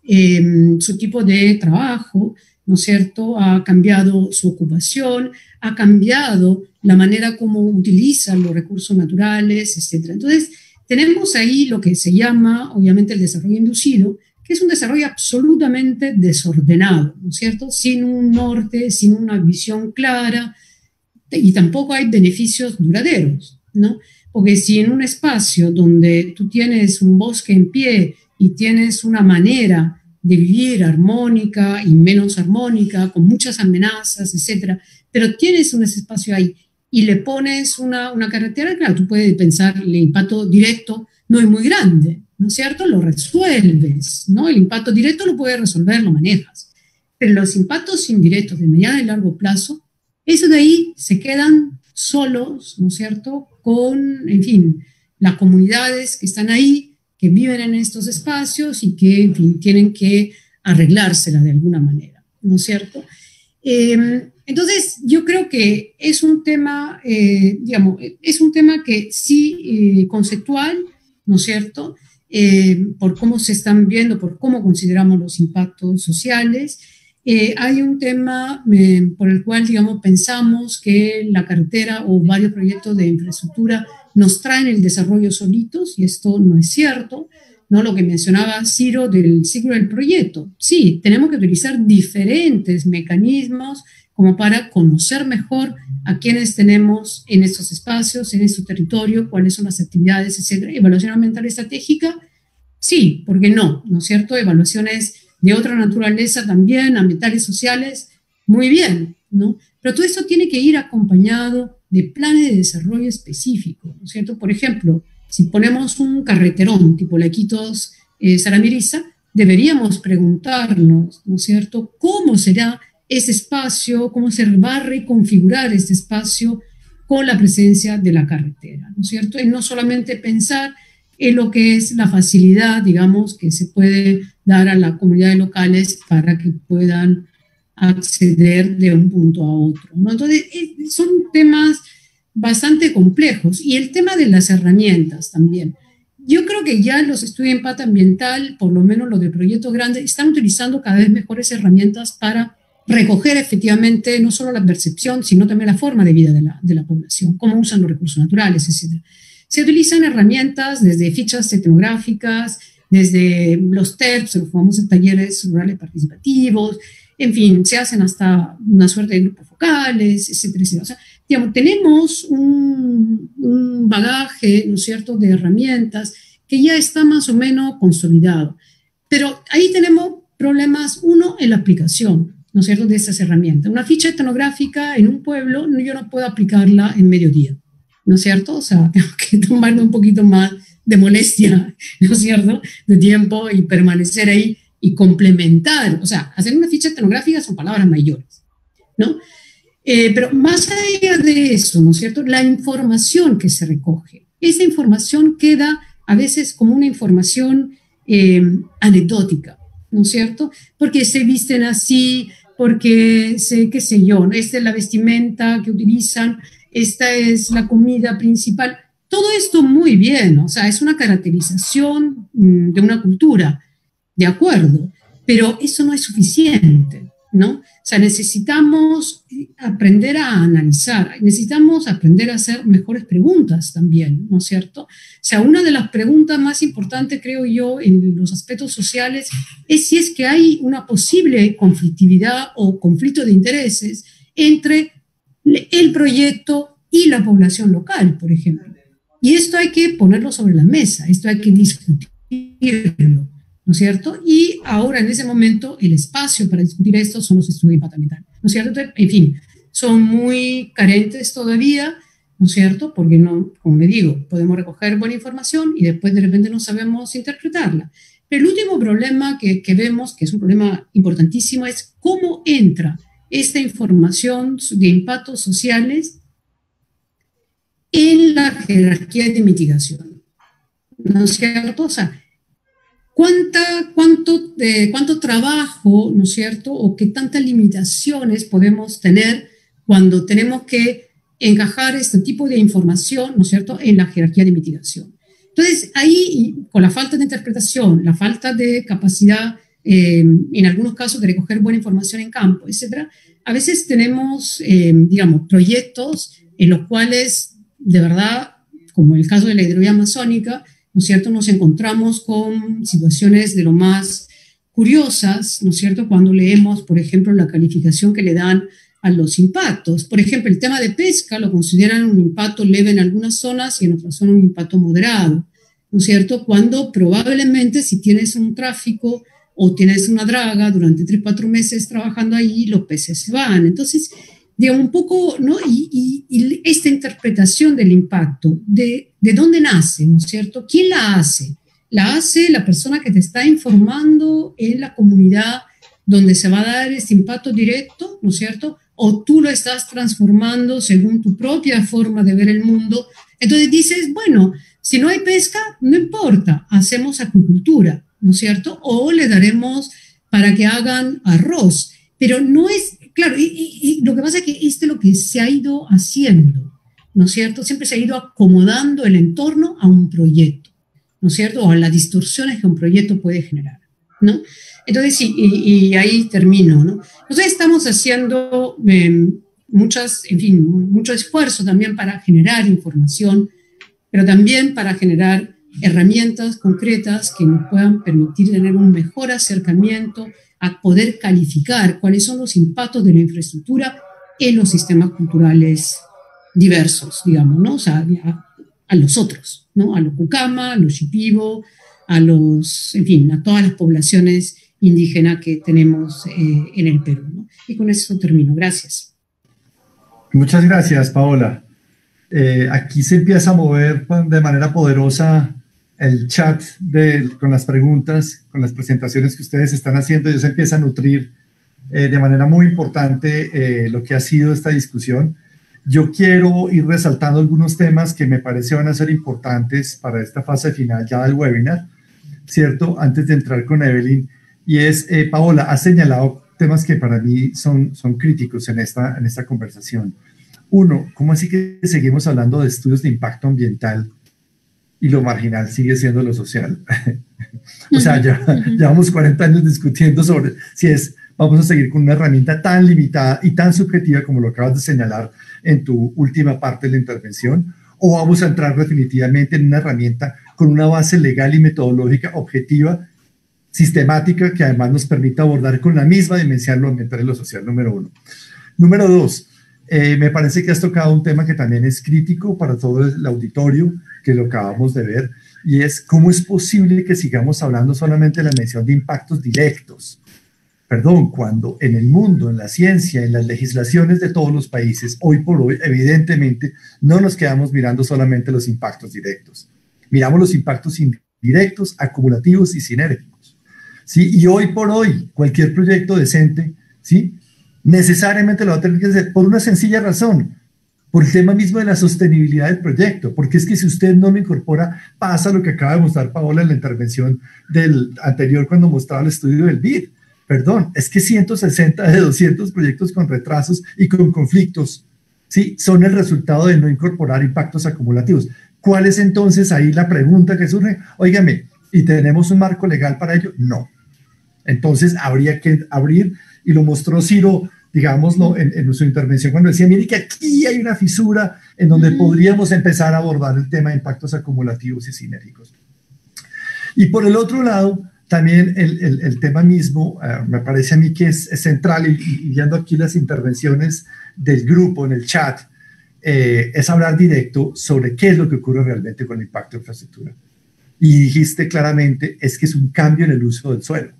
eh, su tipo de trabajo, ¿no es cierto?, ha cambiado su ocupación, ha cambiado la manera como utilizan los recursos naturales, etcétera. Entonces, tenemos ahí lo que se llama, obviamente, el desarrollo inducido, que es un desarrollo absolutamente desordenado, ¿no es cierto?, sin un norte, sin una visión clara, y tampoco hay beneficios duraderos, ¿no? Porque si en un espacio donde tú tienes un bosque en pie y tienes una manera de vivir armónica y menos armónica, con muchas amenazas, etcétera, pero tienes un espacio ahí y le pones una, una carretera, claro, tú puedes pensar el impacto directo no es muy grande, ¿no es cierto? Lo resuelves, ¿no? El impacto directo lo puedes resolver, lo manejas, pero los impactos indirectos de mediano y largo plazo, esos de ahí se quedan solos, ¿no es cierto?, con, en fin, las comunidades que están ahí, que viven en estos espacios y que, en fin, tienen que arreglársela de alguna manera, ¿no es cierto? Eh, entonces, yo creo que es un tema, eh, digamos, es un tema que sí, eh, conceptual, ¿no es cierto?, eh, por cómo se están viendo, por cómo consideramos los impactos sociales. Eh, hay un tema eh, por el cual, digamos, pensamos que la carretera o varios proyectos de infraestructura nos traen el desarrollo solitos, y esto no es cierto, ¿no? Lo que mencionaba Ciro del ciclo del proyecto. Sí, tenemos que utilizar diferentes mecanismos como para conocer mejor a quienes tenemos en estos espacios, en estos territorios, cuáles son las actividades, etcétera. Evaluación ambiental estratégica, sí, ¿por qué no? ¿No es cierto? Evaluaciones de otra naturaleza también, ambientales, sociales, muy bien, ¿no? Pero todo esto tiene que ir acompañado de planes de desarrollo específicos, ¿no es cierto? Por ejemplo, si ponemos un carreterón tipo Laquitos, eh, Saramiriza, deberíamos preguntarnos, ¿no es cierto?, cómo será ese espacio, cómo se va a reconfigurar este espacio con la presencia de la carretera, ¿no es cierto? Y no solamente pensar en lo que es la facilidad, digamos, que se puede dar a las comunidades locales para que puedan acceder de un punto a otro, ¿no? Entonces, son temas bastante complejos. Y el tema de las herramientas también. Yo creo que ya los estudios de impacto ambiental, por lo menos los de proyectos grandes, están utilizando cada vez mejores herramientas para recoger efectivamente no solo la percepción, sino también la forma de vida de la, de la población, cómo usan los recursos naturales, etcétera. Se utilizan herramientas desde fichas etnográficas, desde los T E R Ps, los famosos talleres rurales participativos, en fin, se hacen hasta una suerte de grupos focales, etcétera, etcétera. O sea, digamos, tenemos un, un bagaje, ¿no es cierto?, de herramientas que ya está más o menos consolidado. Pero ahí tenemos problemas, uno, en la aplicación, ¿no es cierto?, de estas herramientas. Una ficha etnográfica en un pueblo, yo no puedo aplicarla en medio día, ¿no es cierto? O sea, tengo que tomarme un poquito más de molestia, ¿no es cierto?, de tiempo y permanecer ahí y complementar. O sea, hacer una ficha etnográfica son palabras mayores, ¿no? Eh, pero más allá de eso, ¿no es cierto?, la información que se recoge, esa información queda a veces como una información eh, anecdótica, ¿no es cierto? Porque se visten así, porque, se, qué sé yo, esta es la vestimenta que utilizan, esta es la comida principal. Todo esto muy bien, o sea, es una caracterización mm, de una cultura, de acuerdo, pero eso no es suficiente, ¿no? O sea, necesitamos aprender a analizar, necesitamos aprender a hacer mejores preguntas también, ¿no es cierto? O sea, una de las preguntas más importantes, creo yo, en los aspectos sociales es si es que hay una posible conflictividad o conflicto de intereses entre el proyecto y la población local, por ejemplo. Y esto hay que ponerlo sobre la mesa, esto hay que discutirlo, ¿no es cierto? Y ahora, en ese momento, el espacio para discutir esto son los estudios de impacto ambiental, ¿no es cierto? En fin, son muy carentes todavía, ¿no ¿no es cierto? Porque, no, como le digo, podemos recoger buena información y después de repente no sabemos interpretarla. Pero el último problema que, que vemos, que es un problema importantísimo, es cómo entra esta información de impactos sociales en la jerarquía de mitigación, ¿no es cierto? O sea, ¿cuánta, cuánto, eh, cuánto trabajo, ¿no es cierto? O qué tantas limitaciones podemos tener cuando tenemos que encajar este tipo de información, ¿no es cierto?, en la jerarquía de mitigación. Entonces, ahí, con la falta de interpretación, la falta de capacidad, eh, en algunos casos, de recoger buena información en campo, etcétera, a veces tenemos, eh, digamos, proyectos en los cuales, de verdad, como el caso de la hidrovía amazónica, ¿no es cierto?, nos encontramos con situaciones de lo más curiosas, ¿no es cierto?, cuando leemos, por ejemplo, la calificación que le dan a los impactos. Por ejemplo, el tema de pesca lo consideran un impacto leve en algunas zonas y en otras zonas un impacto moderado, ¿no es cierto?, cuando probablemente si tienes un tráfico o tienes una draga durante tres, cuatro meses trabajando ahí, los peces se van. Entonces, digamos, un poco, ¿no? Y, y, y esta interpretación del impacto, de, ¿de dónde nace, ¿no es cierto? ¿Quién la hace? La hace la persona que te está informando en la comunidad donde se va a dar este impacto directo, ¿no es cierto? O tú lo estás transformando según tu propia forma de ver el mundo. Entonces dices, bueno, si no hay pesca, no importa, hacemos acuicultura, ¿no es cierto? O le daremos para que hagan arroz. Pero no es, claro, y, y, y lo que pasa es que esto es lo que se ha ido haciendo, ¿no es cierto? Siempre se ha ido acomodando el entorno a un proyecto, ¿no es cierto? O a las distorsiones que un proyecto puede generar, ¿no? Entonces, sí, y, y ahí termino, ¿no? Nosotros estamos haciendo eh, muchas, en fin, mucho esfuerzo también para generar información, pero también para generar herramientas concretas que nos puedan permitir tener un mejor acercamiento a poder calificar cuáles son los impactos de la infraestructura en los sistemas culturales diversos, digamos, ¿no? O sea, a, a los otros, ¿no? A los Cucama, a los Shipibo, a los, en fin, a todas las poblaciones indígenas que tenemos eh, en el Perú, ¿no? Y con eso termino. Gracias. Muchas gracias, Paola. Eh, aquí se empieza a mover de manera poderosa el chat de, con las preguntas, con las presentaciones que ustedes están haciendo, y se empieza a nutrir eh, de manera muy importante eh, lo que ha sido esta discusión. Yo quiero ir resaltando algunos temas que me parece van a ser importantes para esta fase final ya del webinar, ¿cierto? Antes de entrar con Evelyn, y es, eh, Paola, ha señalado temas que para mí son, son críticos en esta, en esta conversación. Uno, ¿cómo así que seguimos hablando de estudios de impacto ambiental y lo marginal sigue siendo lo social? O sea, ya llevamos cuarenta años discutiendo sobre si es, vamos a seguir con una herramienta tan limitada y tan subjetiva como lo acabas de señalar en tu última parte de la intervención, o vamos a entrar definitivamente en una herramienta con una base legal y metodológica objetiva, sistemática, que además nos permita abordar con la misma dimensión lo ambiental y lo social, número uno. Número dos, eh, me parece que has tocado un tema que también es crítico para todo el auditorio, que lo acabamos de ver, y es cómo es posible que sigamos hablando solamente de la mención de impactos directos. Perdón, cuando en el mundo, en la ciencia, en las legislaciones de todos los países, hoy por hoy, evidentemente, no nos quedamos mirando solamente los impactos directos. Miramos los impactos indirectos, acumulativos y sinérgicos. ¿Sí? Y hoy por hoy, cualquier proyecto decente, ¿sí?, necesariamente lo va a tener que hacer por una sencilla razón, por el tema mismo de la sostenibilidad del proyecto, porque es que si usted no lo incorpora, pasa lo que acaba de mostrar Paola en la intervención del anterior cuando mostraba el estudio del B I D. Perdón, es que ciento sesenta de doscientos proyectos con retrasos y con conflictos, ¿sí?, son el resultado de no incorporar impactos acumulativos. ¿Cuál es entonces ahí la pregunta que surge? Óigame, ¿y tenemos un marco legal para ello? No. Entonces habría que abrir, y lo mostró Ciro, digámoslo, en, en su intervención cuando decía, mire que aquí hay una fisura en donde uh-huh. podríamos empezar a abordar el tema de impactos acumulativos y sinérgicos. Y por el otro lado, también el, el, el tema mismo, uh, me parece a mí que es, es central, y, y viendo aquí las intervenciones del grupo en el chat, eh, es hablar directo sobre qué es lo que ocurre realmente con el impacto de infraestructura. Y dijiste claramente, es que es un cambio en el uso del suelo.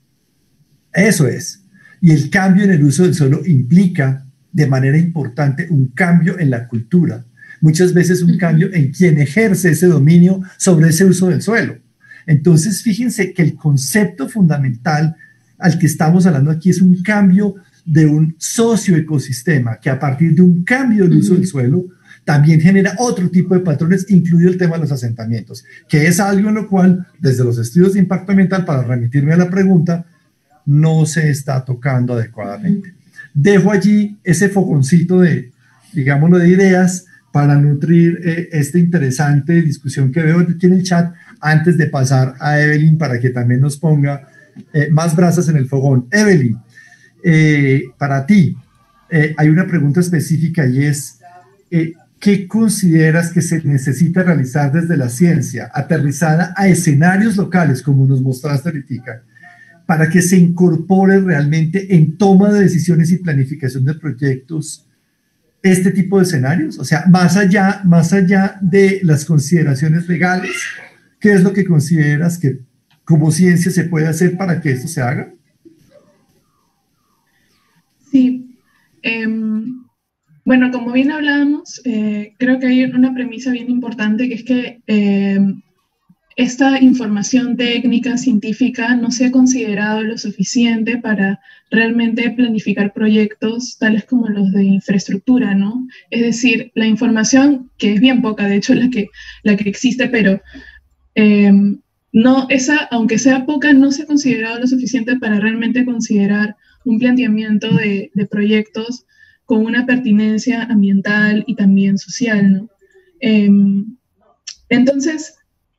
Eso es. Y el cambio en el uso del suelo implica de manera importante un cambio en la cultura, muchas veces un cambio en quien ejerce ese dominio sobre ese uso del suelo. Entonces, fíjense que el concepto fundamental al que estamos hablando aquí es un cambio de un socioecosistema que a partir de un cambio del uso del suelo también genera otro tipo de patrones, incluido el tema de los asentamientos, que es algo en lo cual, desde los estudios de impacto ambiental, para remitirme a la pregunta, no se está tocando adecuadamente. Dejo allí ese fogoncito de, digámoslo, de ideas para nutrir eh, esta interesante discusión que veo aquí en el chat, antes de pasar a Evelyn para que también nos ponga eh, más brasas en el fogón. Evelyn, eh, para ti, eh, hay una pregunta específica y es, eh, ¿qué consideras que se necesita realizar desde la ciencia, aterrizada a escenarios locales, como nos mostraste ahorita, para que se incorpore realmente en toma de decisiones y planificación de proyectos este tipo de escenarios? O sea, más allá, más allá de las consideraciones legales, ¿qué es lo que consideras que como ciencia se puede hacer para que esto se haga? Sí. Eh, bueno, como bien hablábamos, eh, creo que hay una premisa bien importante, que es que eh, esta información técnica, científica, no se ha considerado lo suficiente para realmente planificar proyectos tales como los de infraestructura, ¿no? Es decir, la información, que es bien poca, de hecho, la que, la que existe, pero eh, no, esa, aunque sea poca, no se ha considerado lo suficiente para realmente considerar un planteamiento de, de proyectos con una pertinencia ambiental y también social, ¿no? Eh, entonces,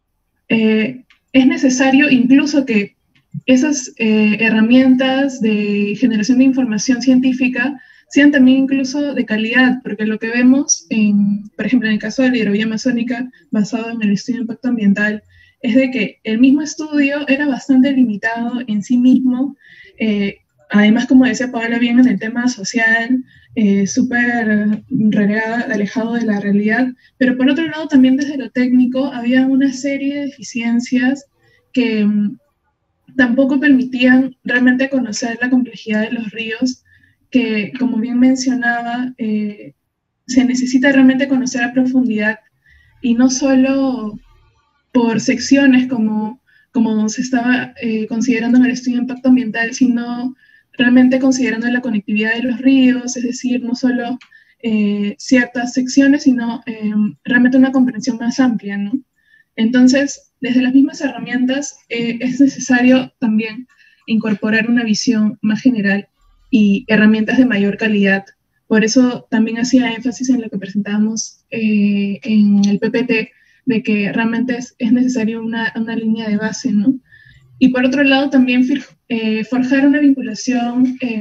eh, es necesario incluso que esas eh, herramientas de generación de información científica sean también incluso de calidad, porque lo que vemos, en, por ejemplo, en el caso de la hidrovía amazónica, basado en el estudio de impacto ambiental, es de que el mismo estudio era bastante limitado en sí mismo, eh, además, como decía Paola bien, en el tema social, eh, súper relegado, alejado de la realidad, pero por otro lado también desde lo técnico había una serie de deficiencias que um, tampoco permitían realmente conocer la complejidad de los ríos, que como bien mencionaba, eh, se necesita realmente conocer a profundidad y no solo por secciones como, como se estaba eh, considerando en el estudio de impacto ambiental, sino realmente considerando la conectividad de los ríos, es decir, no solo eh, ciertas secciones, sino eh, realmente una comprensión más amplia, ¿no? Entonces, desde las mismas herramientas eh, es necesario también incorporar una visión más general y herramientas de mayor calidad. Por eso también hacía énfasis en lo que presentábamos eh, en el P P T, de que realmente es, es necesario una, una línea de base, ¿no? Y por otro lado también eh, forjar una vinculación eh,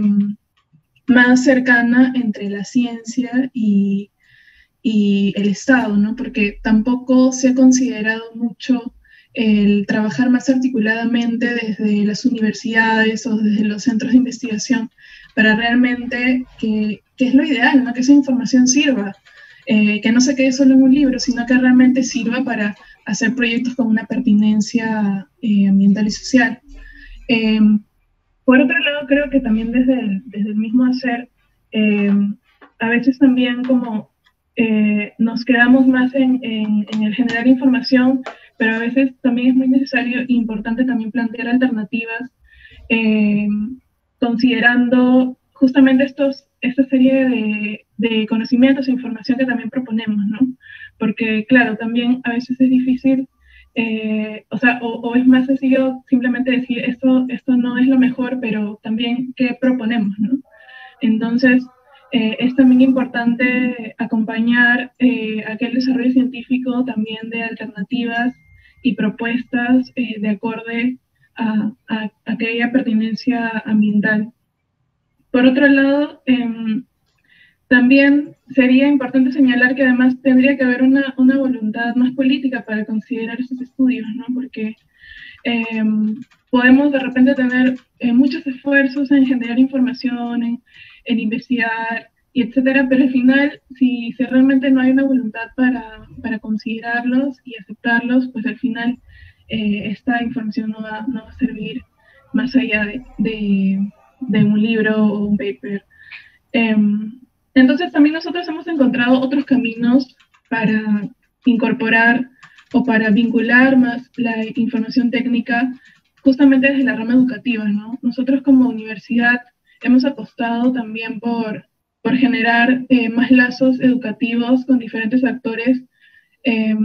más cercana entre la ciencia y, y el Estado, ¿no? Porque tampoco se ha considerado mucho el trabajar más articuladamente desde las universidades o desde los centros de investigación para realmente que, que es lo ideal, ¿no? Que esa información sirva, eh, que no se quede solo en un libro, sino que realmente sirva para hacer proyectos con una pertinencia eh, ambiental y social. Eh, por otro lado, creo que también desde el, desde el mismo hacer, eh, a veces también como eh, nos quedamos más en, en, en el generar información, pero a veces también es muy necesario e importante también plantear alternativas, eh, considerando justamente estos, esta serie de, de conocimientos e información que también proponemos, ¿no? Porque, claro, también a veces es difícil, eh, o sea, o, o es más sencillo simplemente decir esto, esto no es lo mejor, pero también qué proponemos, ¿no? Entonces, eh, es también importante acompañar eh, aquel desarrollo científico también de alternativas y propuestas eh, de acorde a, a, a aquella pertinencia ambiental. Por otro lado, eh, también sería importante señalar que además tendría que haber una, una voluntad más política para considerar estos estudios, ¿no? Porque eh, podemos de repente tener eh, muchos esfuerzos en generar información, en, en investigar, y etcétera, pero al final, si, si realmente no hay una voluntad para, para considerarlos y aceptarlos, pues al final eh, esta información no va, no va a servir más allá de, de, de un libro o un paper. Eh, Entonces también nosotros hemos encontrado otros caminos para incorporar o para vincular más la información técnica justamente desde la rama educativa, ¿no? Nosotros como universidad hemos apostado también por, por generar eh, más lazos educativos con diferentes actores eh,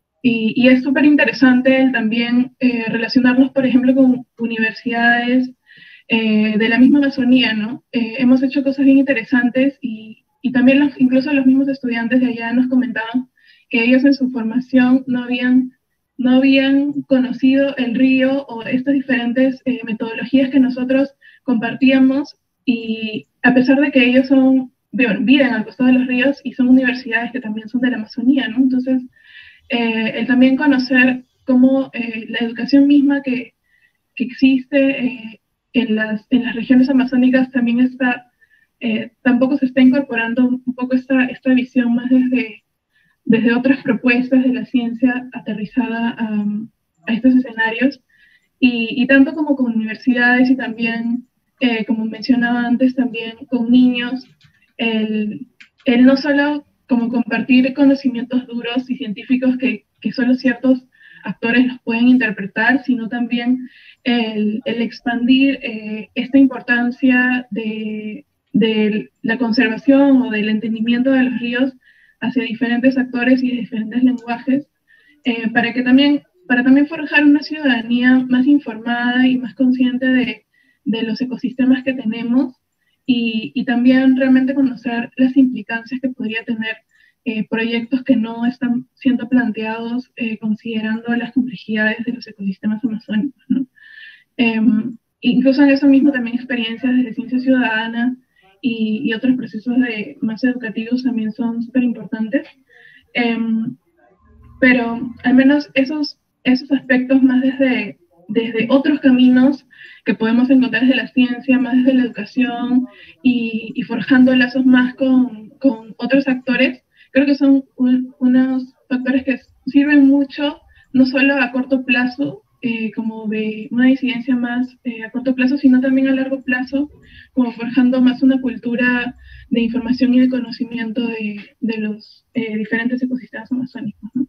y, y es súper interesante también eh, relacionarnos, por ejemplo, con universidades eh, de la misma Amazonía, ¿no? Eh, hemos hecho cosas bien interesantes y, y también los, incluso los mismos estudiantes de allá nos comentaban que ellos en su formación no habían, no habían conocido el río o estas diferentes eh, metodologías que nosotros compartíamos, y a pesar de que ellos son, bueno, viven al costado de los ríos y son universidades que también son de la Amazonía, ¿no? Entonces, eh, el también conocer cómo eh, la educación misma que, que existe eh, en, las, en las regiones amazónicas también está, eh, tampoco se está incorporando un poco esta, esta visión más desde, desde otras propuestas de la ciencia aterrizada a, a estos escenarios, y, y tanto como con universidades y también, eh, como mencionaba antes, también con niños, el, el no solo como compartir conocimientos duros y científicos que, que solo ciertos actores los pueden interpretar, sino también el, el expandir eh, esta importancia de, de la conservación o del entendimiento de los ríos hacia diferentes actores y diferentes lenguajes, eh, para que también, para también forjar una ciudadanía más informada y más consciente de, de los ecosistemas que tenemos, y, y también realmente conocer las implicancias que podría tener eh, proyectos que no están siendo planteados eh, considerando las complejidades de los ecosistemas amazónicos, ¿no? Eh, incluso en eso mismo también experiencias de ciencia ciudadana y, y otros procesos de, más educativos también son súper importantes. Eh, pero al menos esos, esos aspectos más desde, desde otros caminos que podemos encontrar desde la ciencia, más desde la educación y, y forjando lazos más con, con otros actores, creo que son un, unos factores que sirven mucho, no solo a corto plazo, eh, como de una disidencia más eh, a corto plazo, sino también a largo plazo, como forjando más una cultura de información y de conocimiento de, de los eh, diferentes ecosistemas amazónicos, ¿no?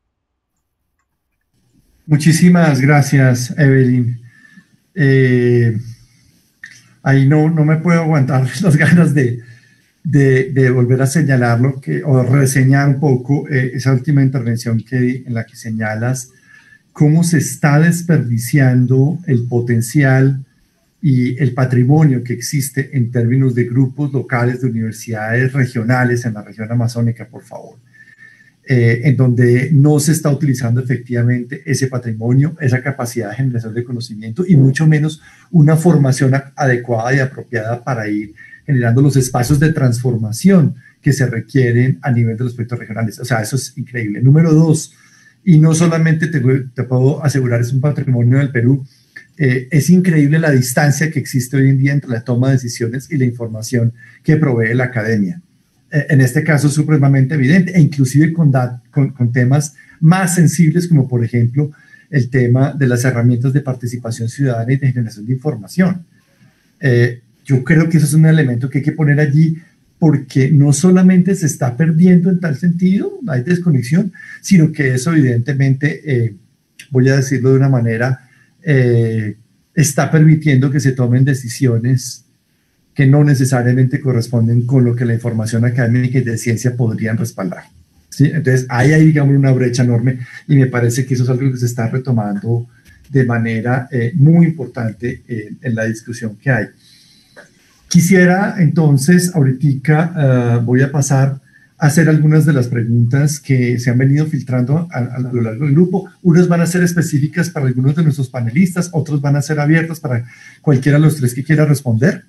Muchísimas gracias, Evelyn. Eh, ahí no, no me puedo aguantar las ganas de, de, de volver a señalarlo que, o reseñar un poco eh, esa última intervención que, en la que señalas cómo se está desperdiciando el potencial y el patrimonio que existe en términos de grupos locales de universidades regionales en la región amazónica, por favor. Eh, en donde no se está utilizando efectivamente ese patrimonio, esa capacidad de generación de conocimiento y mucho menos una formación adecuada y apropiada para ir generando los espacios de transformación que se requieren a nivel de los proyectos regionales. O sea, eso es increíble. Número dos, y no solamente te, te puedo asegurar, es un patrimonio del Perú, eh, es increíble la distancia que existe hoy en día entre la toma de decisiones y la información que provee la academia. En este caso es supremamente evidente, e inclusive con, con, con temas más sensibles, como por ejemplo el tema de las herramientas de participación ciudadana y de generación de información. Eh, yo creo que eso es un elemento que hay que poner allí, porque no solamente se está perdiendo en tal sentido, hay desconexión, sino que eso evidentemente, eh, voy a decirlo de una manera, eh, está permitiendo que se tomen decisiones que no necesariamente corresponden con lo que la información académica y de ciencia podrían respaldar, ¿sí? Entonces, ahí hay, digamos, una brecha enorme, y me parece que eso es algo que se está retomando de manera eh, muy importante eh, en la discusión que hay. Quisiera, entonces, ahorita uh, voy a pasar a hacer algunas de las preguntas que se han venido filtrando a, a lo largo del grupo. Unas van a ser específicas para algunos de nuestros panelistas, otros van a ser abiertas para cualquiera de los tres que quiera responder.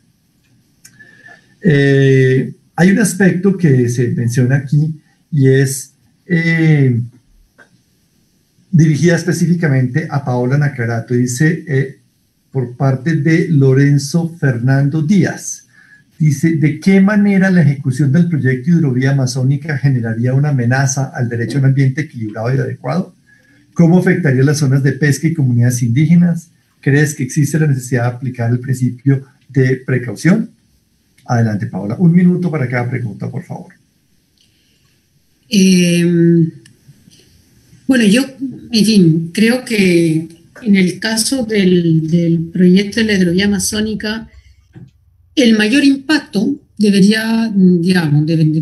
Eh, hay un aspecto que se menciona aquí y es eh, dirigida específicamente a Paola Nacarato. Dice eh, por parte de Lorenzo Fernando Díaz, dice: ¿de qué manera la ejecución del proyecto Hidrovía Amazónica generaría una amenaza al derecho a un ambiente equilibrado y adecuado? ¿Cómo afectaría las zonas de pesca y comunidades indígenas? ¿Crees que existe la necesidad de aplicar el principio de precaución? Adelante, Paola. Un minuto para cada pregunta, por favor. Eh, bueno, yo, en fin, creo que en el caso del, del proyecto de la hidrovía amazónica, el mayor impacto debería, digamos, debe, de,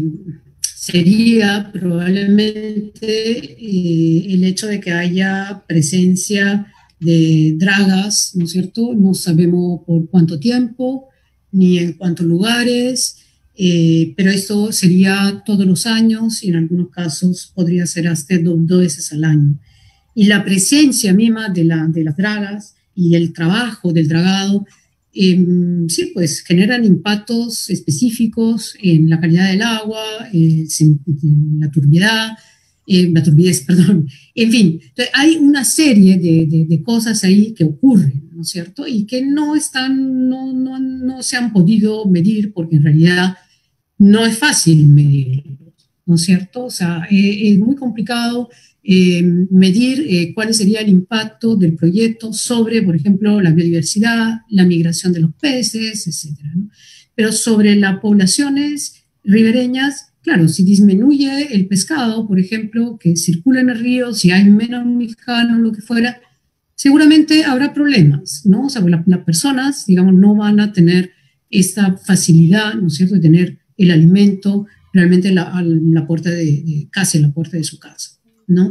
sería probablemente eh, el hecho de que haya presencia de dragas, ¿no es cierto? No sabemos por cuánto tiempo, ni en cuántos lugares, eh, pero esto sería todos los años y en algunos casos podría ser hasta dos, dos veces al año. Y la presencia misma de, la, de las dragas y el trabajo del dragado, eh, sí, pues generan impactos específicos en la calidad del agua, eh, en la turbiedad, eh, la turbidez, perdón. En fin, hay una serie de, de, de cosas ahí que ocurren, ¿no es cierto? Y que no están, no, no, no se han podido medir porque en realidad no es fácil medirlo, ¿no es cierto? O sea, eh, es muy complicado eh, medir eh, cuál sería el impacto del proyecto sobre, por ejemplo, la biodiversidad, la migración de los peces, etcétera, ¿no? Pero sobre las poblaciones ribereñas, claro, si disminuye el pescado, por ejemplo, que circula en el río, si hay menos mexicano, lo que fuera, seguramente habrá problemas, ¿no? O sea, las la personas, digamos, no van a tener esta facilidad, ¿no es cierto?, de tener el alimento realmente la, a la puerta de, de casi a la puerta de su casa, ¿no?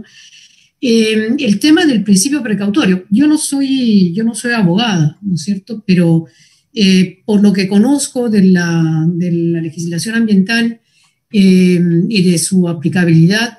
Eh, el tema del principio precautorio, yo no soy, yo no soy abogada, ¿no es cierto?, pero eh, por lo que conozco de la, de la legislación ambiental eh, y de su aplicabilidad,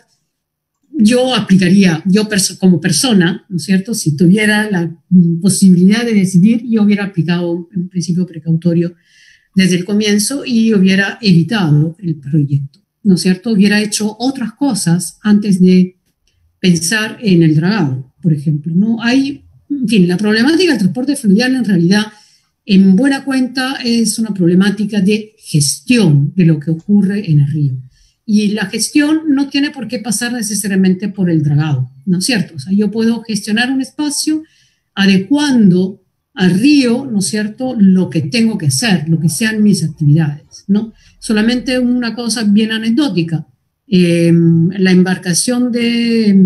yo aplicaría, yo perso como persona, ¿no es cierto?, si tuviera la posibilidad de decidir, yo hubiera aplicado un principio precautorio desde el comienzo y hubiera evitado el proyecto, ¿no es cierto? Hubiera hecho otras cosas antes de pensar en el dragado, por ejemplo, ¿no? Hay, en fin, la problemática del transporte fluvial en realidad, en buena cuenta, es una problemática de gestión de lo que ocurre en el río. Y la gestión no tiene por qué pasar necesariamente por el dragado, ¿no es cierto? O sea, yo puedo gestionar un espacio adecuando al río, ¿no es cierto?, lo que tengo que hacer, lo que sean mis actividades, ¿no? Solamente una cosa bien anecdótica. Eh, la embarcación de,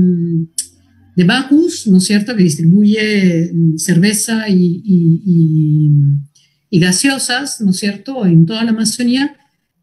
de Bacus, ¿no es cierto?, que distribuye cerveza y, y, y, y gaseosas, ¿no es cierto?, en toda la Amazonía,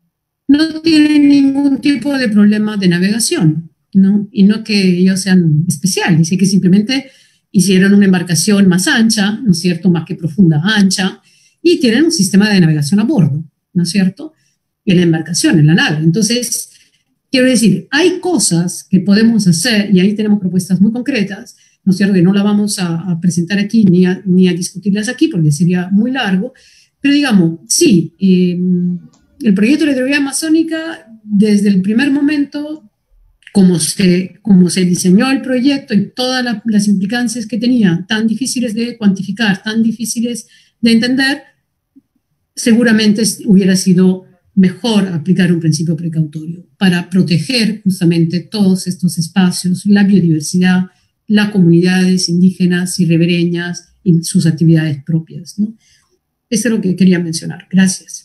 no tienen ningún tipo de problema de navegación, ¿no? Y no que ellos sean especiales, es que simplemente hicieron una embarcación más ancha, ¿no es cierto?, más que profunda, ancha, y tienen un sistema de navegación a bordo, ¿no es cierto?, en la embarcación, en la nave. Entonces, quiero decir, hay cosas que podemos hacer, y ahí tenemos propuestas muy concretas, ¿no es cierto?, que no las vamos a, a presentar aquí ni a, ni a discutirlas aquí porque sería muy largo, pero digamos, sí, eh, el proyecto de la hidrovía amazónica, desde el primer momento, como se, como se diseñó el proyecto y todas la, las implicancias que tenía, tan difíciles de cuantificar, tan difíciles de entender, seguramente hubiera sido mejor aplicar un principio precautorio para proteger justamente todos estos espacios, la biodiversidad, las comunidades indígenas y ribereñas y sus actividades propias, ¿no? Eso es lo que quería mencionar. Gracias.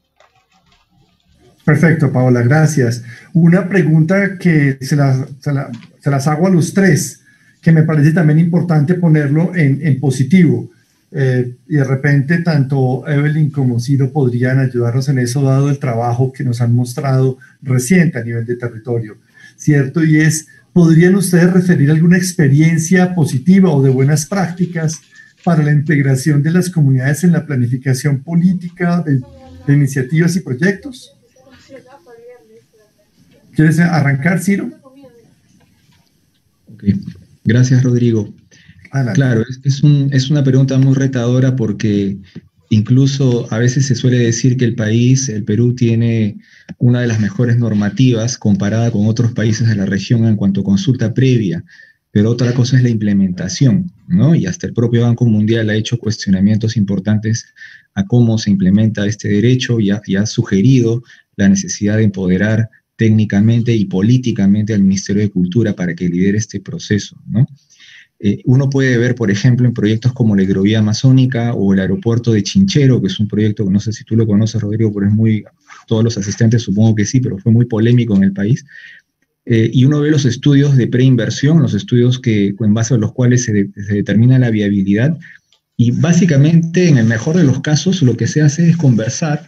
Perfecto, Paola, gracias. Una pregunta que se las, se, la, se las hago a los tres, que me parece también importante ponerlo en, en positivo. Eh, y de repente tanto Evelyn como Ciro podrían ayudarnos en eso, dado el trabajo que nos han mostrado reciente a nivel de territorio, ¿cierto? Y es, ¿podrían ustedes referir alguna experiencia positiva o de buenas prácticas para la integración de las comunidades en la planificación política de, de iniciativas y proyectos? ¿Quieres arrancar, Ciro? Okay. Gracias, Rodrigo. Adelante. Claro, es, es, un, es una pregunta muy retadora porque incluso a veces se suele decir que el país, el Perú, tiene una de las mejores normativas comparada con otros países de la región en cuanto a consulta previa, pero otra cosa es la implementación, ¿no? Y hasta el propio Banco Mundial ha hecho cuestionamientos importantes a cómo se implementa este derecho y ha, y ha sugerido la necesidad de empoderar técnicamente y políticamente al Ministerio de Cultura para que lidere este proceso, ¿no? Eh, uno puede ver, por ejemplo, en proyectos como la hidrovía amazónica o el aeropuerto de Chinchero, que es un proyecto que no sé si tú lo conoces, Rodrigo, pero es muy, todos los asistentes supongo que sí, pero fue muy polémico en el país. eh, y uno ve los estudios de preinversión, los estudios que, en base a los cuales se, de, se determina la viabilidad, y básicamente, en el mejor de los casos, lo que se hace es conversar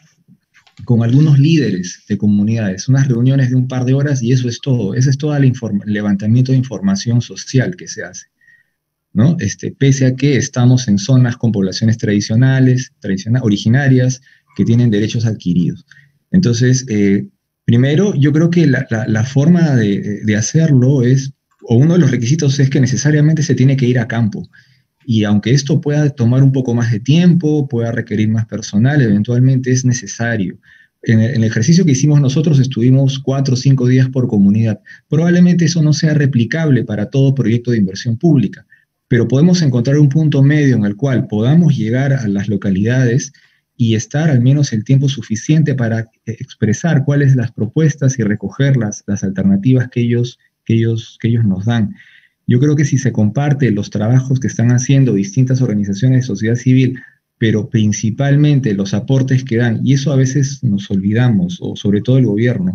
con algunos líderes de comunidades, unas reuniones de un par de horas, y eso es todo. Ese es todo el levantamiento de información social que se hace, ¿no? Este, pese a que estamos en zonas con poblaciones tradicionales, tradicionales originarias, que tienen derechos adquiridos. Entonces, eh, primero, yo creo que la, la, la forma de, de hacerlo es, o uno de los requisitos es que necesariamente se tiene que ir a campo. Y aunque esto pueda tomar un poco más de tiempo, pueda requerir más personal, eventualmente es necesario. En el, en el ejercicio que hicimos nosotros estuvimos cuatro o cinco días por comunidad. Probablemente eso no sea replicable para todo proyecto de inversión pública, pero podemos encontrar un punto medio en el cual podamos llegar a las localidades y estar al menos el tiempo suficiente para expresar cuáles son las propuestas y recoger las, las alternativas que ellos, que, ellos, que ellos nos dan. Yo creo que si se comparte los trabajos que están haciendo distintas organizaciones de sociedad civil, pero principalmente los aportes que dan, y eso a veces nos olvidamos, o sobre todo el gobierno,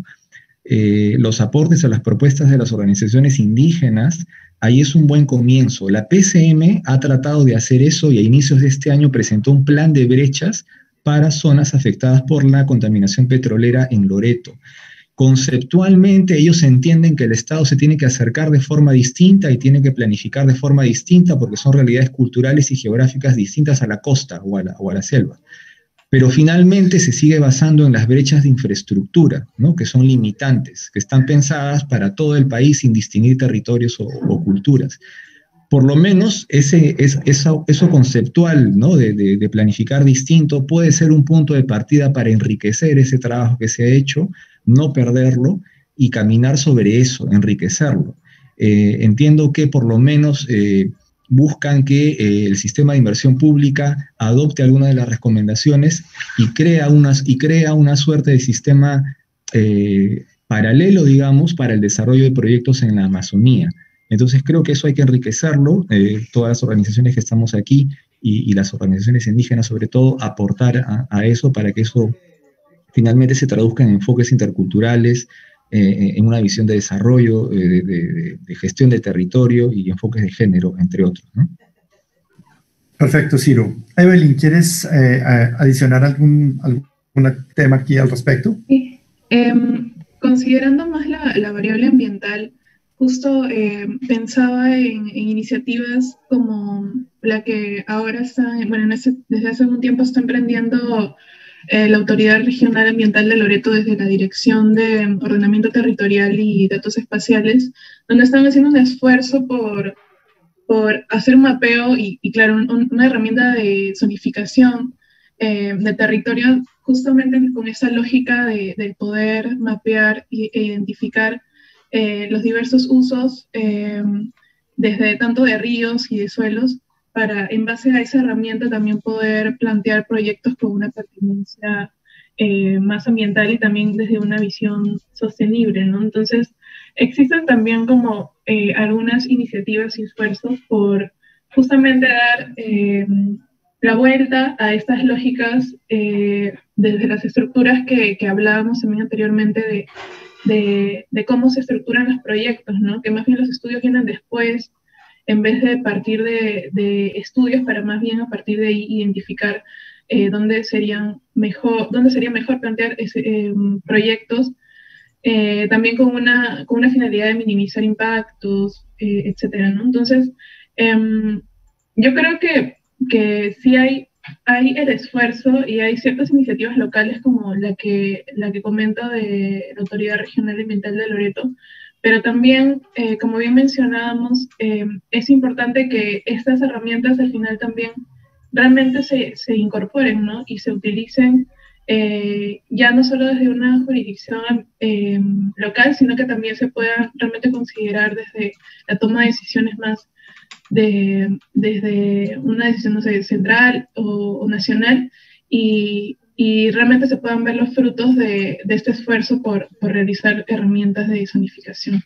eh, los aportes a las propuestas de las organizaciones indígenas, ahí es un buen comienzo. La P C M ha tratado de hacer eso y a inicios de este año presentó un plan de brechas para zonas afectadas por la contaminación petrolera en Loreto. Conceptualmente ellos entienden que el Estado se tiene que acercar de forma distinta y tiene que planificar de forma distinta porque son realidades culturales y geográficas distintas a la costa o a la, o a la selva. Pero finalmente se sigue basando en las brechas de infraestructura, ¿no? Que son limitantes, que están pensadas para todo el país sin distinguir territorios o, o culturas. Por lo menos ese, es, eso, eso conceptual, ¿no? de, de, de planificar distinto puede ser un punto de partida para enriquecer ese trabajo que se ha hecho, no perderlo y caminar sobre eso, enriquecerlo. Eh, entiendo que por lo menos eh, buscan que eh, el sistema de inversión pública adopte alguna de las recomendaciones y crea, unas, y crea una suerte de sistema eh, paralelo, digamos, para el desarrollo de proyectos en la Amazonía. Entonces creo que eso hay que enriquecerlo, eh, todas las organizaciones que estamos aquí y, y las organizaciones indígenas sobre todo, aportar a, a eso para que eso finalmente se traduzca en enfoques interculturales, eh, en una visión de desarrollo, eh, de, de, de gestión de territorio y enfoques de género, entre otros, ¿no? Perfecto, Ciro. Evelyn, ¿quieres eh, adicionar algún, algún tema aquí al respecto? Sí. Eh, considerando más la, la variable ambiental, justo eh, pensaba en, en iniciativas como la que ahora está, bueno, en ese, desde hace un tiempo está emprendiendo eh, la Autoridad Regional Ambiental de Loreto desde la Dirección de Ordenamiento Territorial y Datos Espaciales, donde están haciendo un esfuerzo por, por hacer un mapeo y, y claro, un, una herramienta de zonificación eh, de territorio, justamente con esa lógica de, de poder mapear e identificar eh, los diversos usos, eh, desde tanto de ríos y de suelos, para en base a esa herramienta también poder plantear proyectos con una pertinencia eh, más ambiental y también desde una visión sostenible, ¿no? Entonces, existen también como eh, algunas iniciativas y esfuerzos por justamente dar eh, la vuelta a estas lógicas eh, desde las estructuras que, que hablábamos también anteriormente de, de, de cómo se estructuran los proyectos, ¿no? Que más bien los estudios vienen después, en vez de partir de, de estudios, para más bien a partir de ahí identificar eh, dónde, serían mejor, dónde sería mejor plantear ese, eh, proyectos, eh, también con una, con una finalidad de minimizar impactos, eh, etcétera, ¿no? Entonces, eh, yo creo que, que sí hay, hay el esfuerzo y hay ciertas iniciativas locales como la que, la que comento de la Autoridad Regional Ambiental de Loreto, pero también, eh, como bien mencionábamos, eh, es importante que estas herramientas al final también realmente se, se incorporen, ¿no? Y se utilicen eh, ya no solo desde una jurisdicción eh, local, sino que también se puedan realmente considerar desde la toma de decisiones más de, desde una decisión, no sé, central o, o nacional, y, y realmente se puedan ver los frutos de, de este esfuerzo por, por realizar herramientas de zonificación.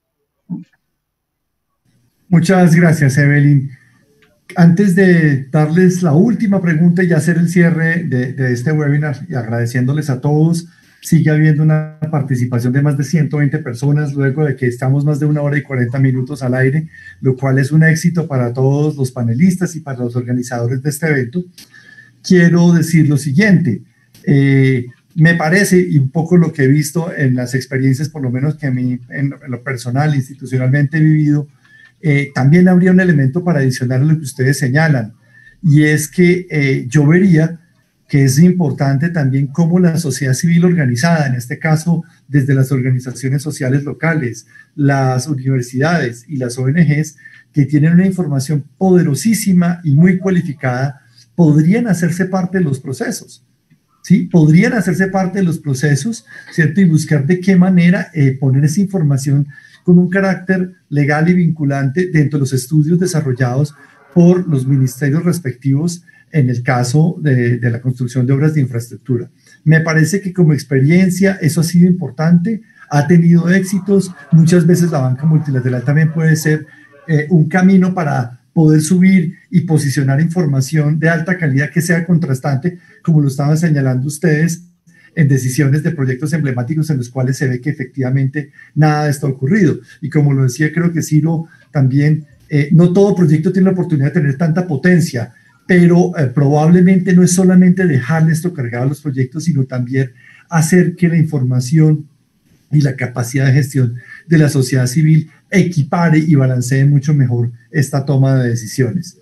Muchas gracias, Evelyn. Antes de darles la última pregunta y hacer el cierre de, de este webinar y agradeciéndoles a todos, sigue habiendo una participación de más de ciento veinte personas luego de que estamos más de una hora y cuarenta minutos al aire, lo cual es un éxito para todos los panelistas y para los organizadores de este evento. Quiero decir lo siguiente, eh, me parece, y un poco lo que he visto en las experiencias, por lo menos que a mí en, en lo personal, institucionalmente he vivido, eh, también habría un elemento para adicionar a lo que ustedes señalan, y es que eh, yo vería que es importante también cómo la sociedad civil organizada, en este caso desde las organizaciones sociales locales, las universidades y las O N Ges, que tienen una información poderosísima y muy cualificada, podrían hacerse parte de los procesos, ¿sí? Podrían hacerse parte de los procesos, ¿cierto? Y buscar de qué manera eh, poner esa información con un carácter legal y vinculante dentro de los estudios desarrollados por los ministerios respectivos en el caso de, de la construcción de obras de infraestructura. Me parece que como experiencia eso ha sido importante, ha tenido éxitos, muchas veces la banca multilateral también puede ser eh, un camino para poder subir y posicionar información de alta calidad que sea contrastante, como lo estaban señalando ustedes, en decisiones de proyectos emblemáticos en los cuales se ve que efectivamente nada de esto ha ocurrido. Y como lo decía, creo que Ciro también, eh, no todo proyecto tiene la oportunidad de tener tanta potencia, pero eh, probablemente no es solamente dejarle esto cargado a los proyectos, sino también hacer que la información y la capacidad de gestión de la sociedad civil equipare y balancee mucho mejor esta toma de decisiones.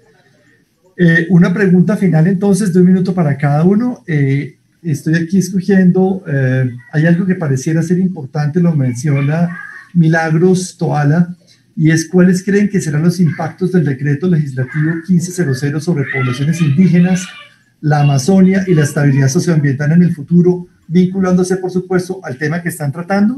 Eh, una pregunta final entonces, de un minuto para cada uno. Eh, estoy aquí escogiendo, eh, hay algo que pareciera ser importante, lo menciona Milagros Toala, y es cuáles creen que serán los impactos del decreto legislativo quince cero cero sobre poblaciones indígenas, la Amazonia y la estabilidad socioambiental en el futuro, vinculándose, por supuesto, al tema que están tratando.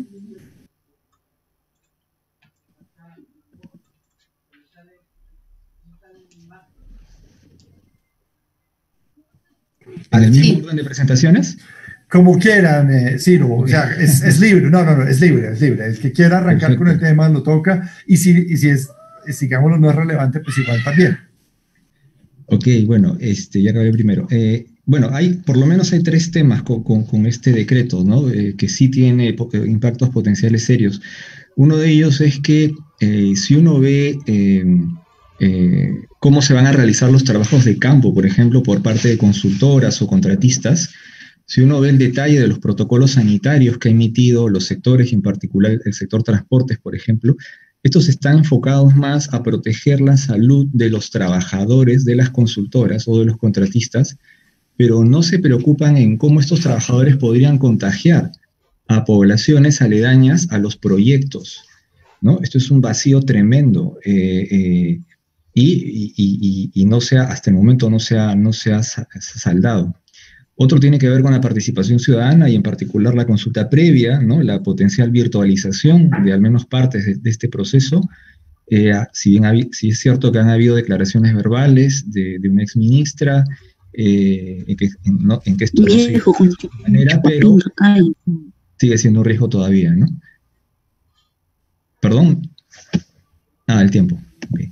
¿En el mismo orden de presentaciones? Como quieran, eh, Ciro, o sea, es, es libre, no, no, no, es libre, es libre. El que quiera arrancar Perfecto. Con el tema lo toca, y si, y si es, digámoslo, no es relevante, pues igual también. Ok, bueno, este, ya acabé primero. Eh, bueno, hay, por lo menos hay tres temas con, con, con este decreto, ¿no? Eh, que sí tiene po impactos potenciales serios. Uno de ellos es que eh, si uno ve eh, eh, cómo se van a realizar los trabajos de campo, por ejemplo, por parte de consultoras o contratistas, si uno ve el detalle de los protocolos sanitarios que ha emitido los sectores, y en particular el sector transportes, por ejemplo, estos están enfocados más a proteger la salud de los trabajadores de las consultoras o de los contratistas, pero no se preocupan en cómo estos trabajadores podrían contagiar a poblaciones aledañas a los proyectos, ¿no? Esto es un vacío tremendo eh, eh, y, y, y, y no sea, hasta el momento no se ha, no se ha saldado. Otro tiene que ver con la participación ciudadana y en particular la consulta previa, ¿no? La potencial virtualización de al menos partes de, de este proceso. Eh, si bien si es cierto que han habido declaraciones verbales de, de una exministra, eh, en, que, en, no, en que esto no se hizo de manera, pero sigue siendo un riesgo todavía, ¿no? ¿Perdón? Ah, el tiempo. Ok,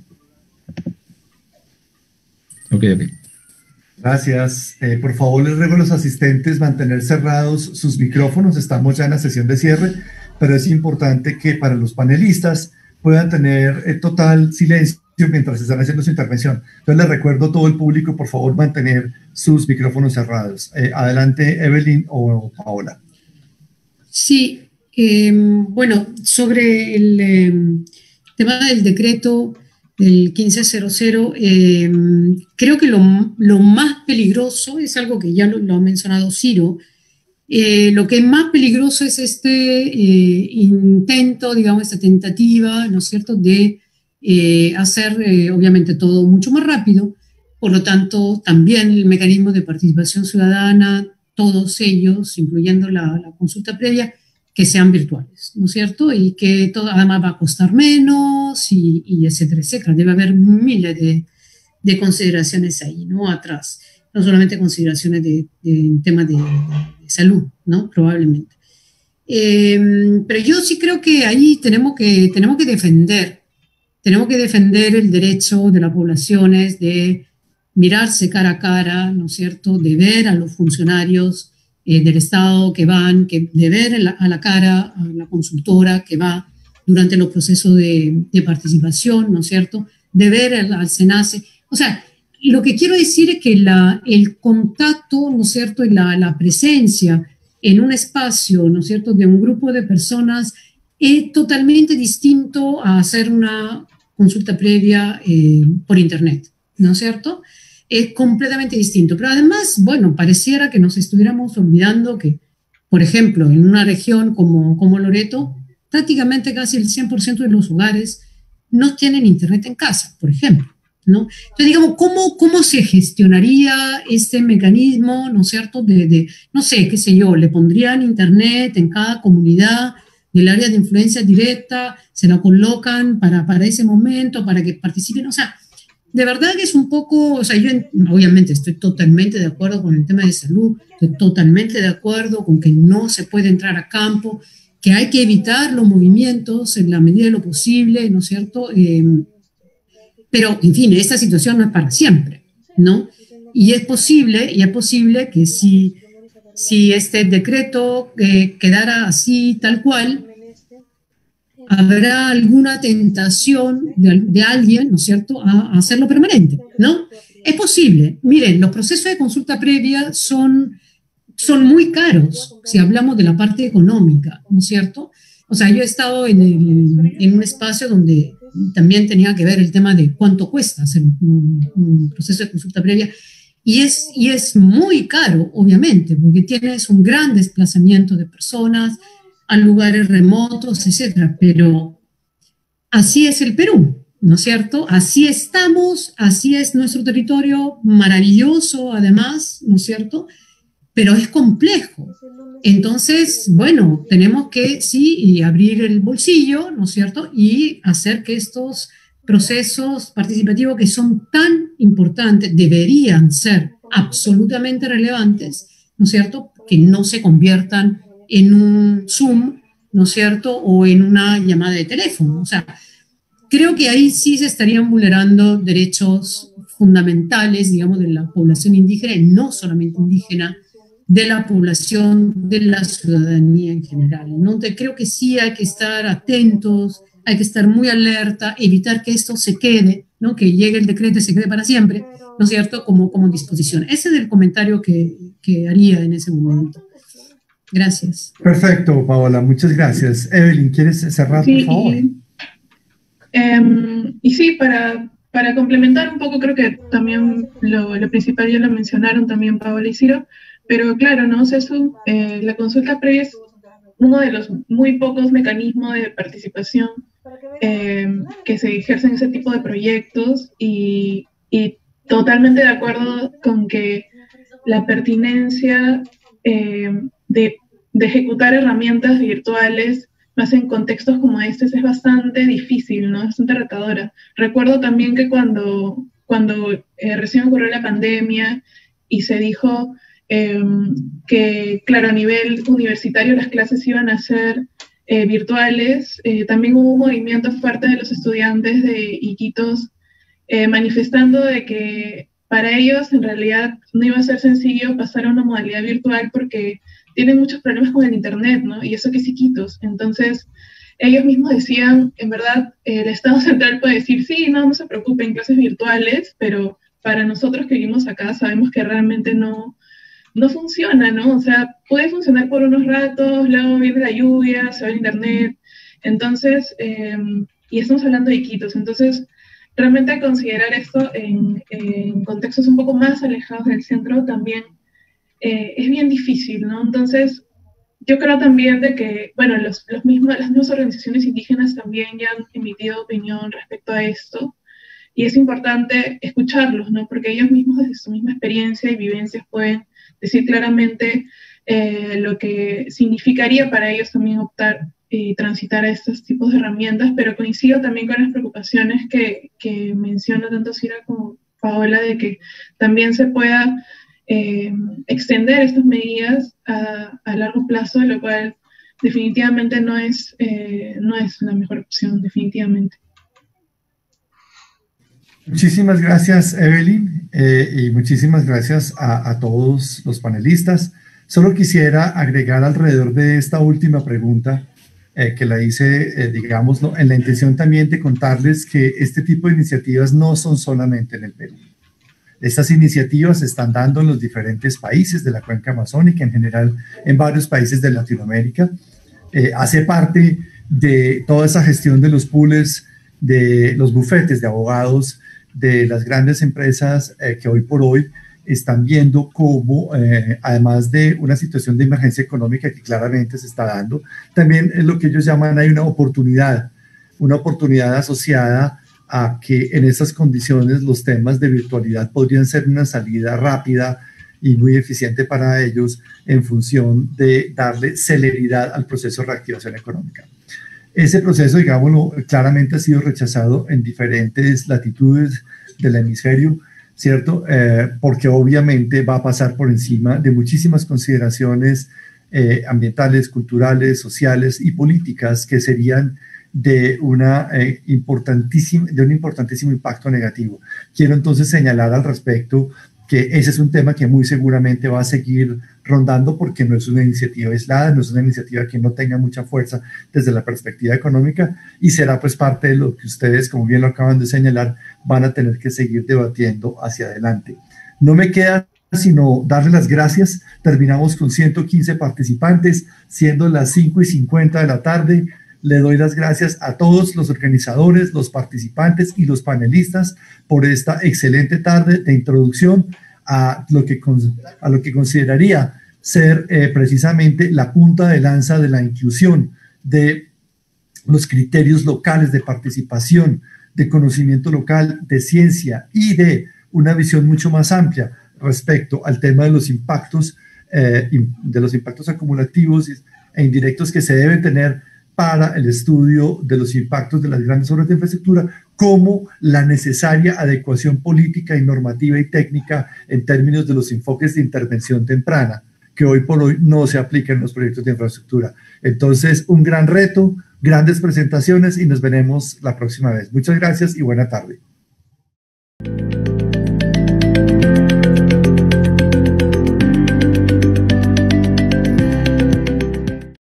ok. okay. Gracias. Eh, por favor, les ruego a los asistentes mantener cerrados sus micrófonos. Estamos ya en la sesión de cierre, pero es importante que para los panelistas puedan tener eh, total silencio mientras están haciendo su intervención. Entonces, les recuerdo a todo el público, por favor, mantener sus micrófonos cerrados. Eh, adelante, Evelyn o Paola. Sí, eh, bueno, sobre el eh, tema del decreto del quince cero cero, eh, creo que lo, lo más peligroso es algo que ya lo, lo ha mencionado Ciro. Eh, lo que es más peligroso es este eh, intento, digamos, esta tentativa, ¿no es cierto?, de eh, hacer, eh, obviamente, todo mucho más rápido. Por lo tanto, también el mecanismo de participación ciudadana, todos ellos, incluyendo la, la consulta previa, que sean virtuales, ¿no es cierto? Y que todo además va a costar menos y, y etcétera, etcétera. Debe haber miles de, de consideraciones ahí, ¿no? Atrás. No solamente consideraciones de, de temas de, de, de salud, ¿no? Probablemente. Eh, pero yo sí creo que ahí tenemos que, tenemos que defender, tenemos que defender el derecho de las poblaciones de mirarse cara a cara, ¿no es cierto? De ver a los funcionarios eh, del Estado que van, que de ver a la, a la cara a la consultora que va durante los procesos de, de participación, ¿no es cierto?, de ver al, al SENACE. O sea, lo que quiero decir es que la, el contacto, ¿no es cierto?, y la, la presencia en un espacio, ¿no es cierto?, de un grupo de personas es totalmente distinto a hacer una consulta previa eh, por Internet, ¿no es cierto? Es completamente distinto. Pero además, bueno, pareciera que nos estuviéramos olvidando que, por ejemplo, en una región como, como Loreto, prácticamente casi el cien por ciento de los hogares no tienen Internet en casa, por ejemplo, ¿no? Entonces, digamos, ¿cómo, cómo se gestionaría este mecanismo, ¿no es cierto?, de, de, no sé, qué sé yo, le pondrían Internet en cada comunidad del área de influencia directa, se lo colocan para, para ese momento, para que participen, o sea, de verdad que es un poco, o sea, yo obviamente estoy totalmente de acuerdo con el tema de salud, estoy totalmente de acuerdo con que no se puede entrar a campo, que hay que evitar los movimientos en la medida de lo posible, ¿no es cierto? Eh, pero, en fin, esta situación no es para siempre, ¿no? Y es posible, y es posible que si, si este decreto eh, quedara así, tal cual, habrá alguna tentación de, de alguien, ¿no es cierto?, a, a hacerlo permanente, ¿no? Es posible. Miren, los procesos de consulta previa son, son muy caros si hablamos de la parte económica, ¿no es cierto? O sea, yo he estado en, el, en un espacio donde también tenía que ver el tema de cuánto cuesta hacer un, un proceso de consulta previa y es, y es muy caro, obviamente, porque tienes un gran desplazamiento de personas a lugares remotos, etcétera, pero así es el Perú, ¿no es cierto? Así estamos, así es nuestro territorio, maravilloso además, ¿no es cierto? Pero es complejo. Entonces, bueno, tenemos que, sí, abrir el bolsillo, ¿no es cierto? Y hacer que estos procesos participativos que son tan importantes, deberían ser absolutamente relevantes, ¿no es cierto? Que no se conviertan en un Zoom, ¿no es cierto?, o en una llamada de teléfono. O sea, creo que ahí sí se estarían vulnerando derechos fundamentales, digamos, de la población indígena, y no solamente indígena, de la población, de la ciudadanía en general, ¿no? Entonces, creo que sí hay que estar atentos, hay que estar muy alerta, evitar que esto se quede, ¿no?, que llegue el decreto y se quede para siempre, ¿no es cierto?, como, como disposición. Ese es el comentario que, que haría en ese momento. Gracias. Perfecto, Paola, muchas gracias. Evelyn, ¿quieres cerrar, sí, por favor? Y, eh, y sí, para, para complementar un poco, creo que también lo, lo principal ya lo mencionaron también Paola y Ciro, pero claro, ¿no? Cesu, eh, la consulta previa es uno de los muy pocos mecanismos de participación eh, que se ejercen en ese tipo de proyectos y, y totalmente de acuerdo con que la pertinencia eh, de, de ejecutar herramientas virtuales más en contextos como este es bastante difícil, ¿no? Es bastante retadora. Recuerdo también que cuando, cuando eh, recién ocurrió la pandemia y se dijo eh, que, claro, a nivel universitario las clases iban a ser eh, virtuales, eh, también hubo un movimiento fuerte de los estudiantes de Iquitos eh, manifestando de que para ellos en realidad no iba a ser sencillo pasar a una modalidad virtual porque tienen muchos problemas con el internet, ¿no? Y eso que es Iquitos. Entonces, ellos mismos decían, en verdad, eh, el Estado Central puede decir, sí, no, no se preocupen, clases virtuales, pero para nosotros que vivimos acá sabemos que realmente no, no funciona, ¿no? O sea, puede funcionar por unos ratos, luego viene la lluvia, se va el internet. Entonces, eh, y estamos hablando de Iquitos, entonces realmente considerar esto en, en contextos un poco más alejados del centro también eh, es bien difícil, ¿no? Entonces, yo creo también de que, bueno, los, los mismos, las mismas organizaciones indígenas también ya han emitido opinión respecto a esto, y es importante escucharlos, ¿no? Porque ellos mismos desde su misma experiencia y vivencias pueden decir claramente eh, lo que significaría para ellos también optar y transitar a estos tipos de herramientas, pero coincido también con las preocupaciones que, que menciona tanto Cira como Paola, de que también se pueda eh, extender estas medidas a, a largo plazo, lo cual definitivamente no es, eh, no es la mejor opción, definitivamente. Muchísimas gracias, Evelyn, eh, y muchísimas gracias a, a todos los panelistas. Solo quisiera agregar alrededor de esta última pregunta eh, que la hice, eh, digamos, ¿no? en la intención también de contarles que este tipo de iniciativas no son solamente en el Perú. Estas iniciativas se están dando en los diferentes países de la cuenca amazónica, en general en varios países de Latinoamérica. Eh, hace parte de toda esa gestión de los pools, de los bufetes de abogados, de las grandes empresas eh, que hoy por hoy están viendo cómo, eh, además de una situación de emergencia económica que claramente se está dando, también es lo que ellos llaman, hay una oportunidad, una oportunidad asociada a que en esas condiciones los temas de virtualidad podrían ser una salida rápida y muy eficiente para ellos en función de darle celeridad al proceso de reactivación económica. Ese proceso, digámoslo, claramente ha sido rechazado en diferentes latitudes del hemisferio, ¿cierto? Eh, porque obviamente va a pasar por encima de muchísimas consideraciones eh, ambientales, culturales, sociales y políticas que serían de, una, eh, importantísima, de un importantísimo impacto negativo. Quiero entonces señalar al respecto que ese es un tema que muy seguramente va a seguir rondando porque no es una iniciativa aislada, no es una iniciativa que no tenga mucha fuerza desde la perspectiva económica y será pues parte de lo que ustedes, como bien lo acaban de señalar, van a tener que seguir debatiendo hacia adelante. No me queda sino darle las gracias. Terminamos con ciento quince participantes, siendo las cinco y cincuenta de la tarde. Le doy las gracias a todos los organizadores, los participantes y los panelistas por esta excelente tarde de introducción a lo que, a lo que consideraría ser eh, precisamente la punta de lanza de la inclusión de los criterios locales de participación, de conocimiento local, de ciencia y de una visión mucho más amplia respecto al tema de los impactos, eh, de los impactos acumulativos e indirectos que se deben tener para el estudio de los impactos de las grandes obras de infraestructura, como la necesaria adecuación política y normativa y técnica en términos de los enfoques de intervención temprana, que hoy por hoy no se aplican en los proyectos de infraestructura. Entonces, un gran reto, grandes presentaciones y nos veremos la próxima vez. Muchas gracias y buena tarde.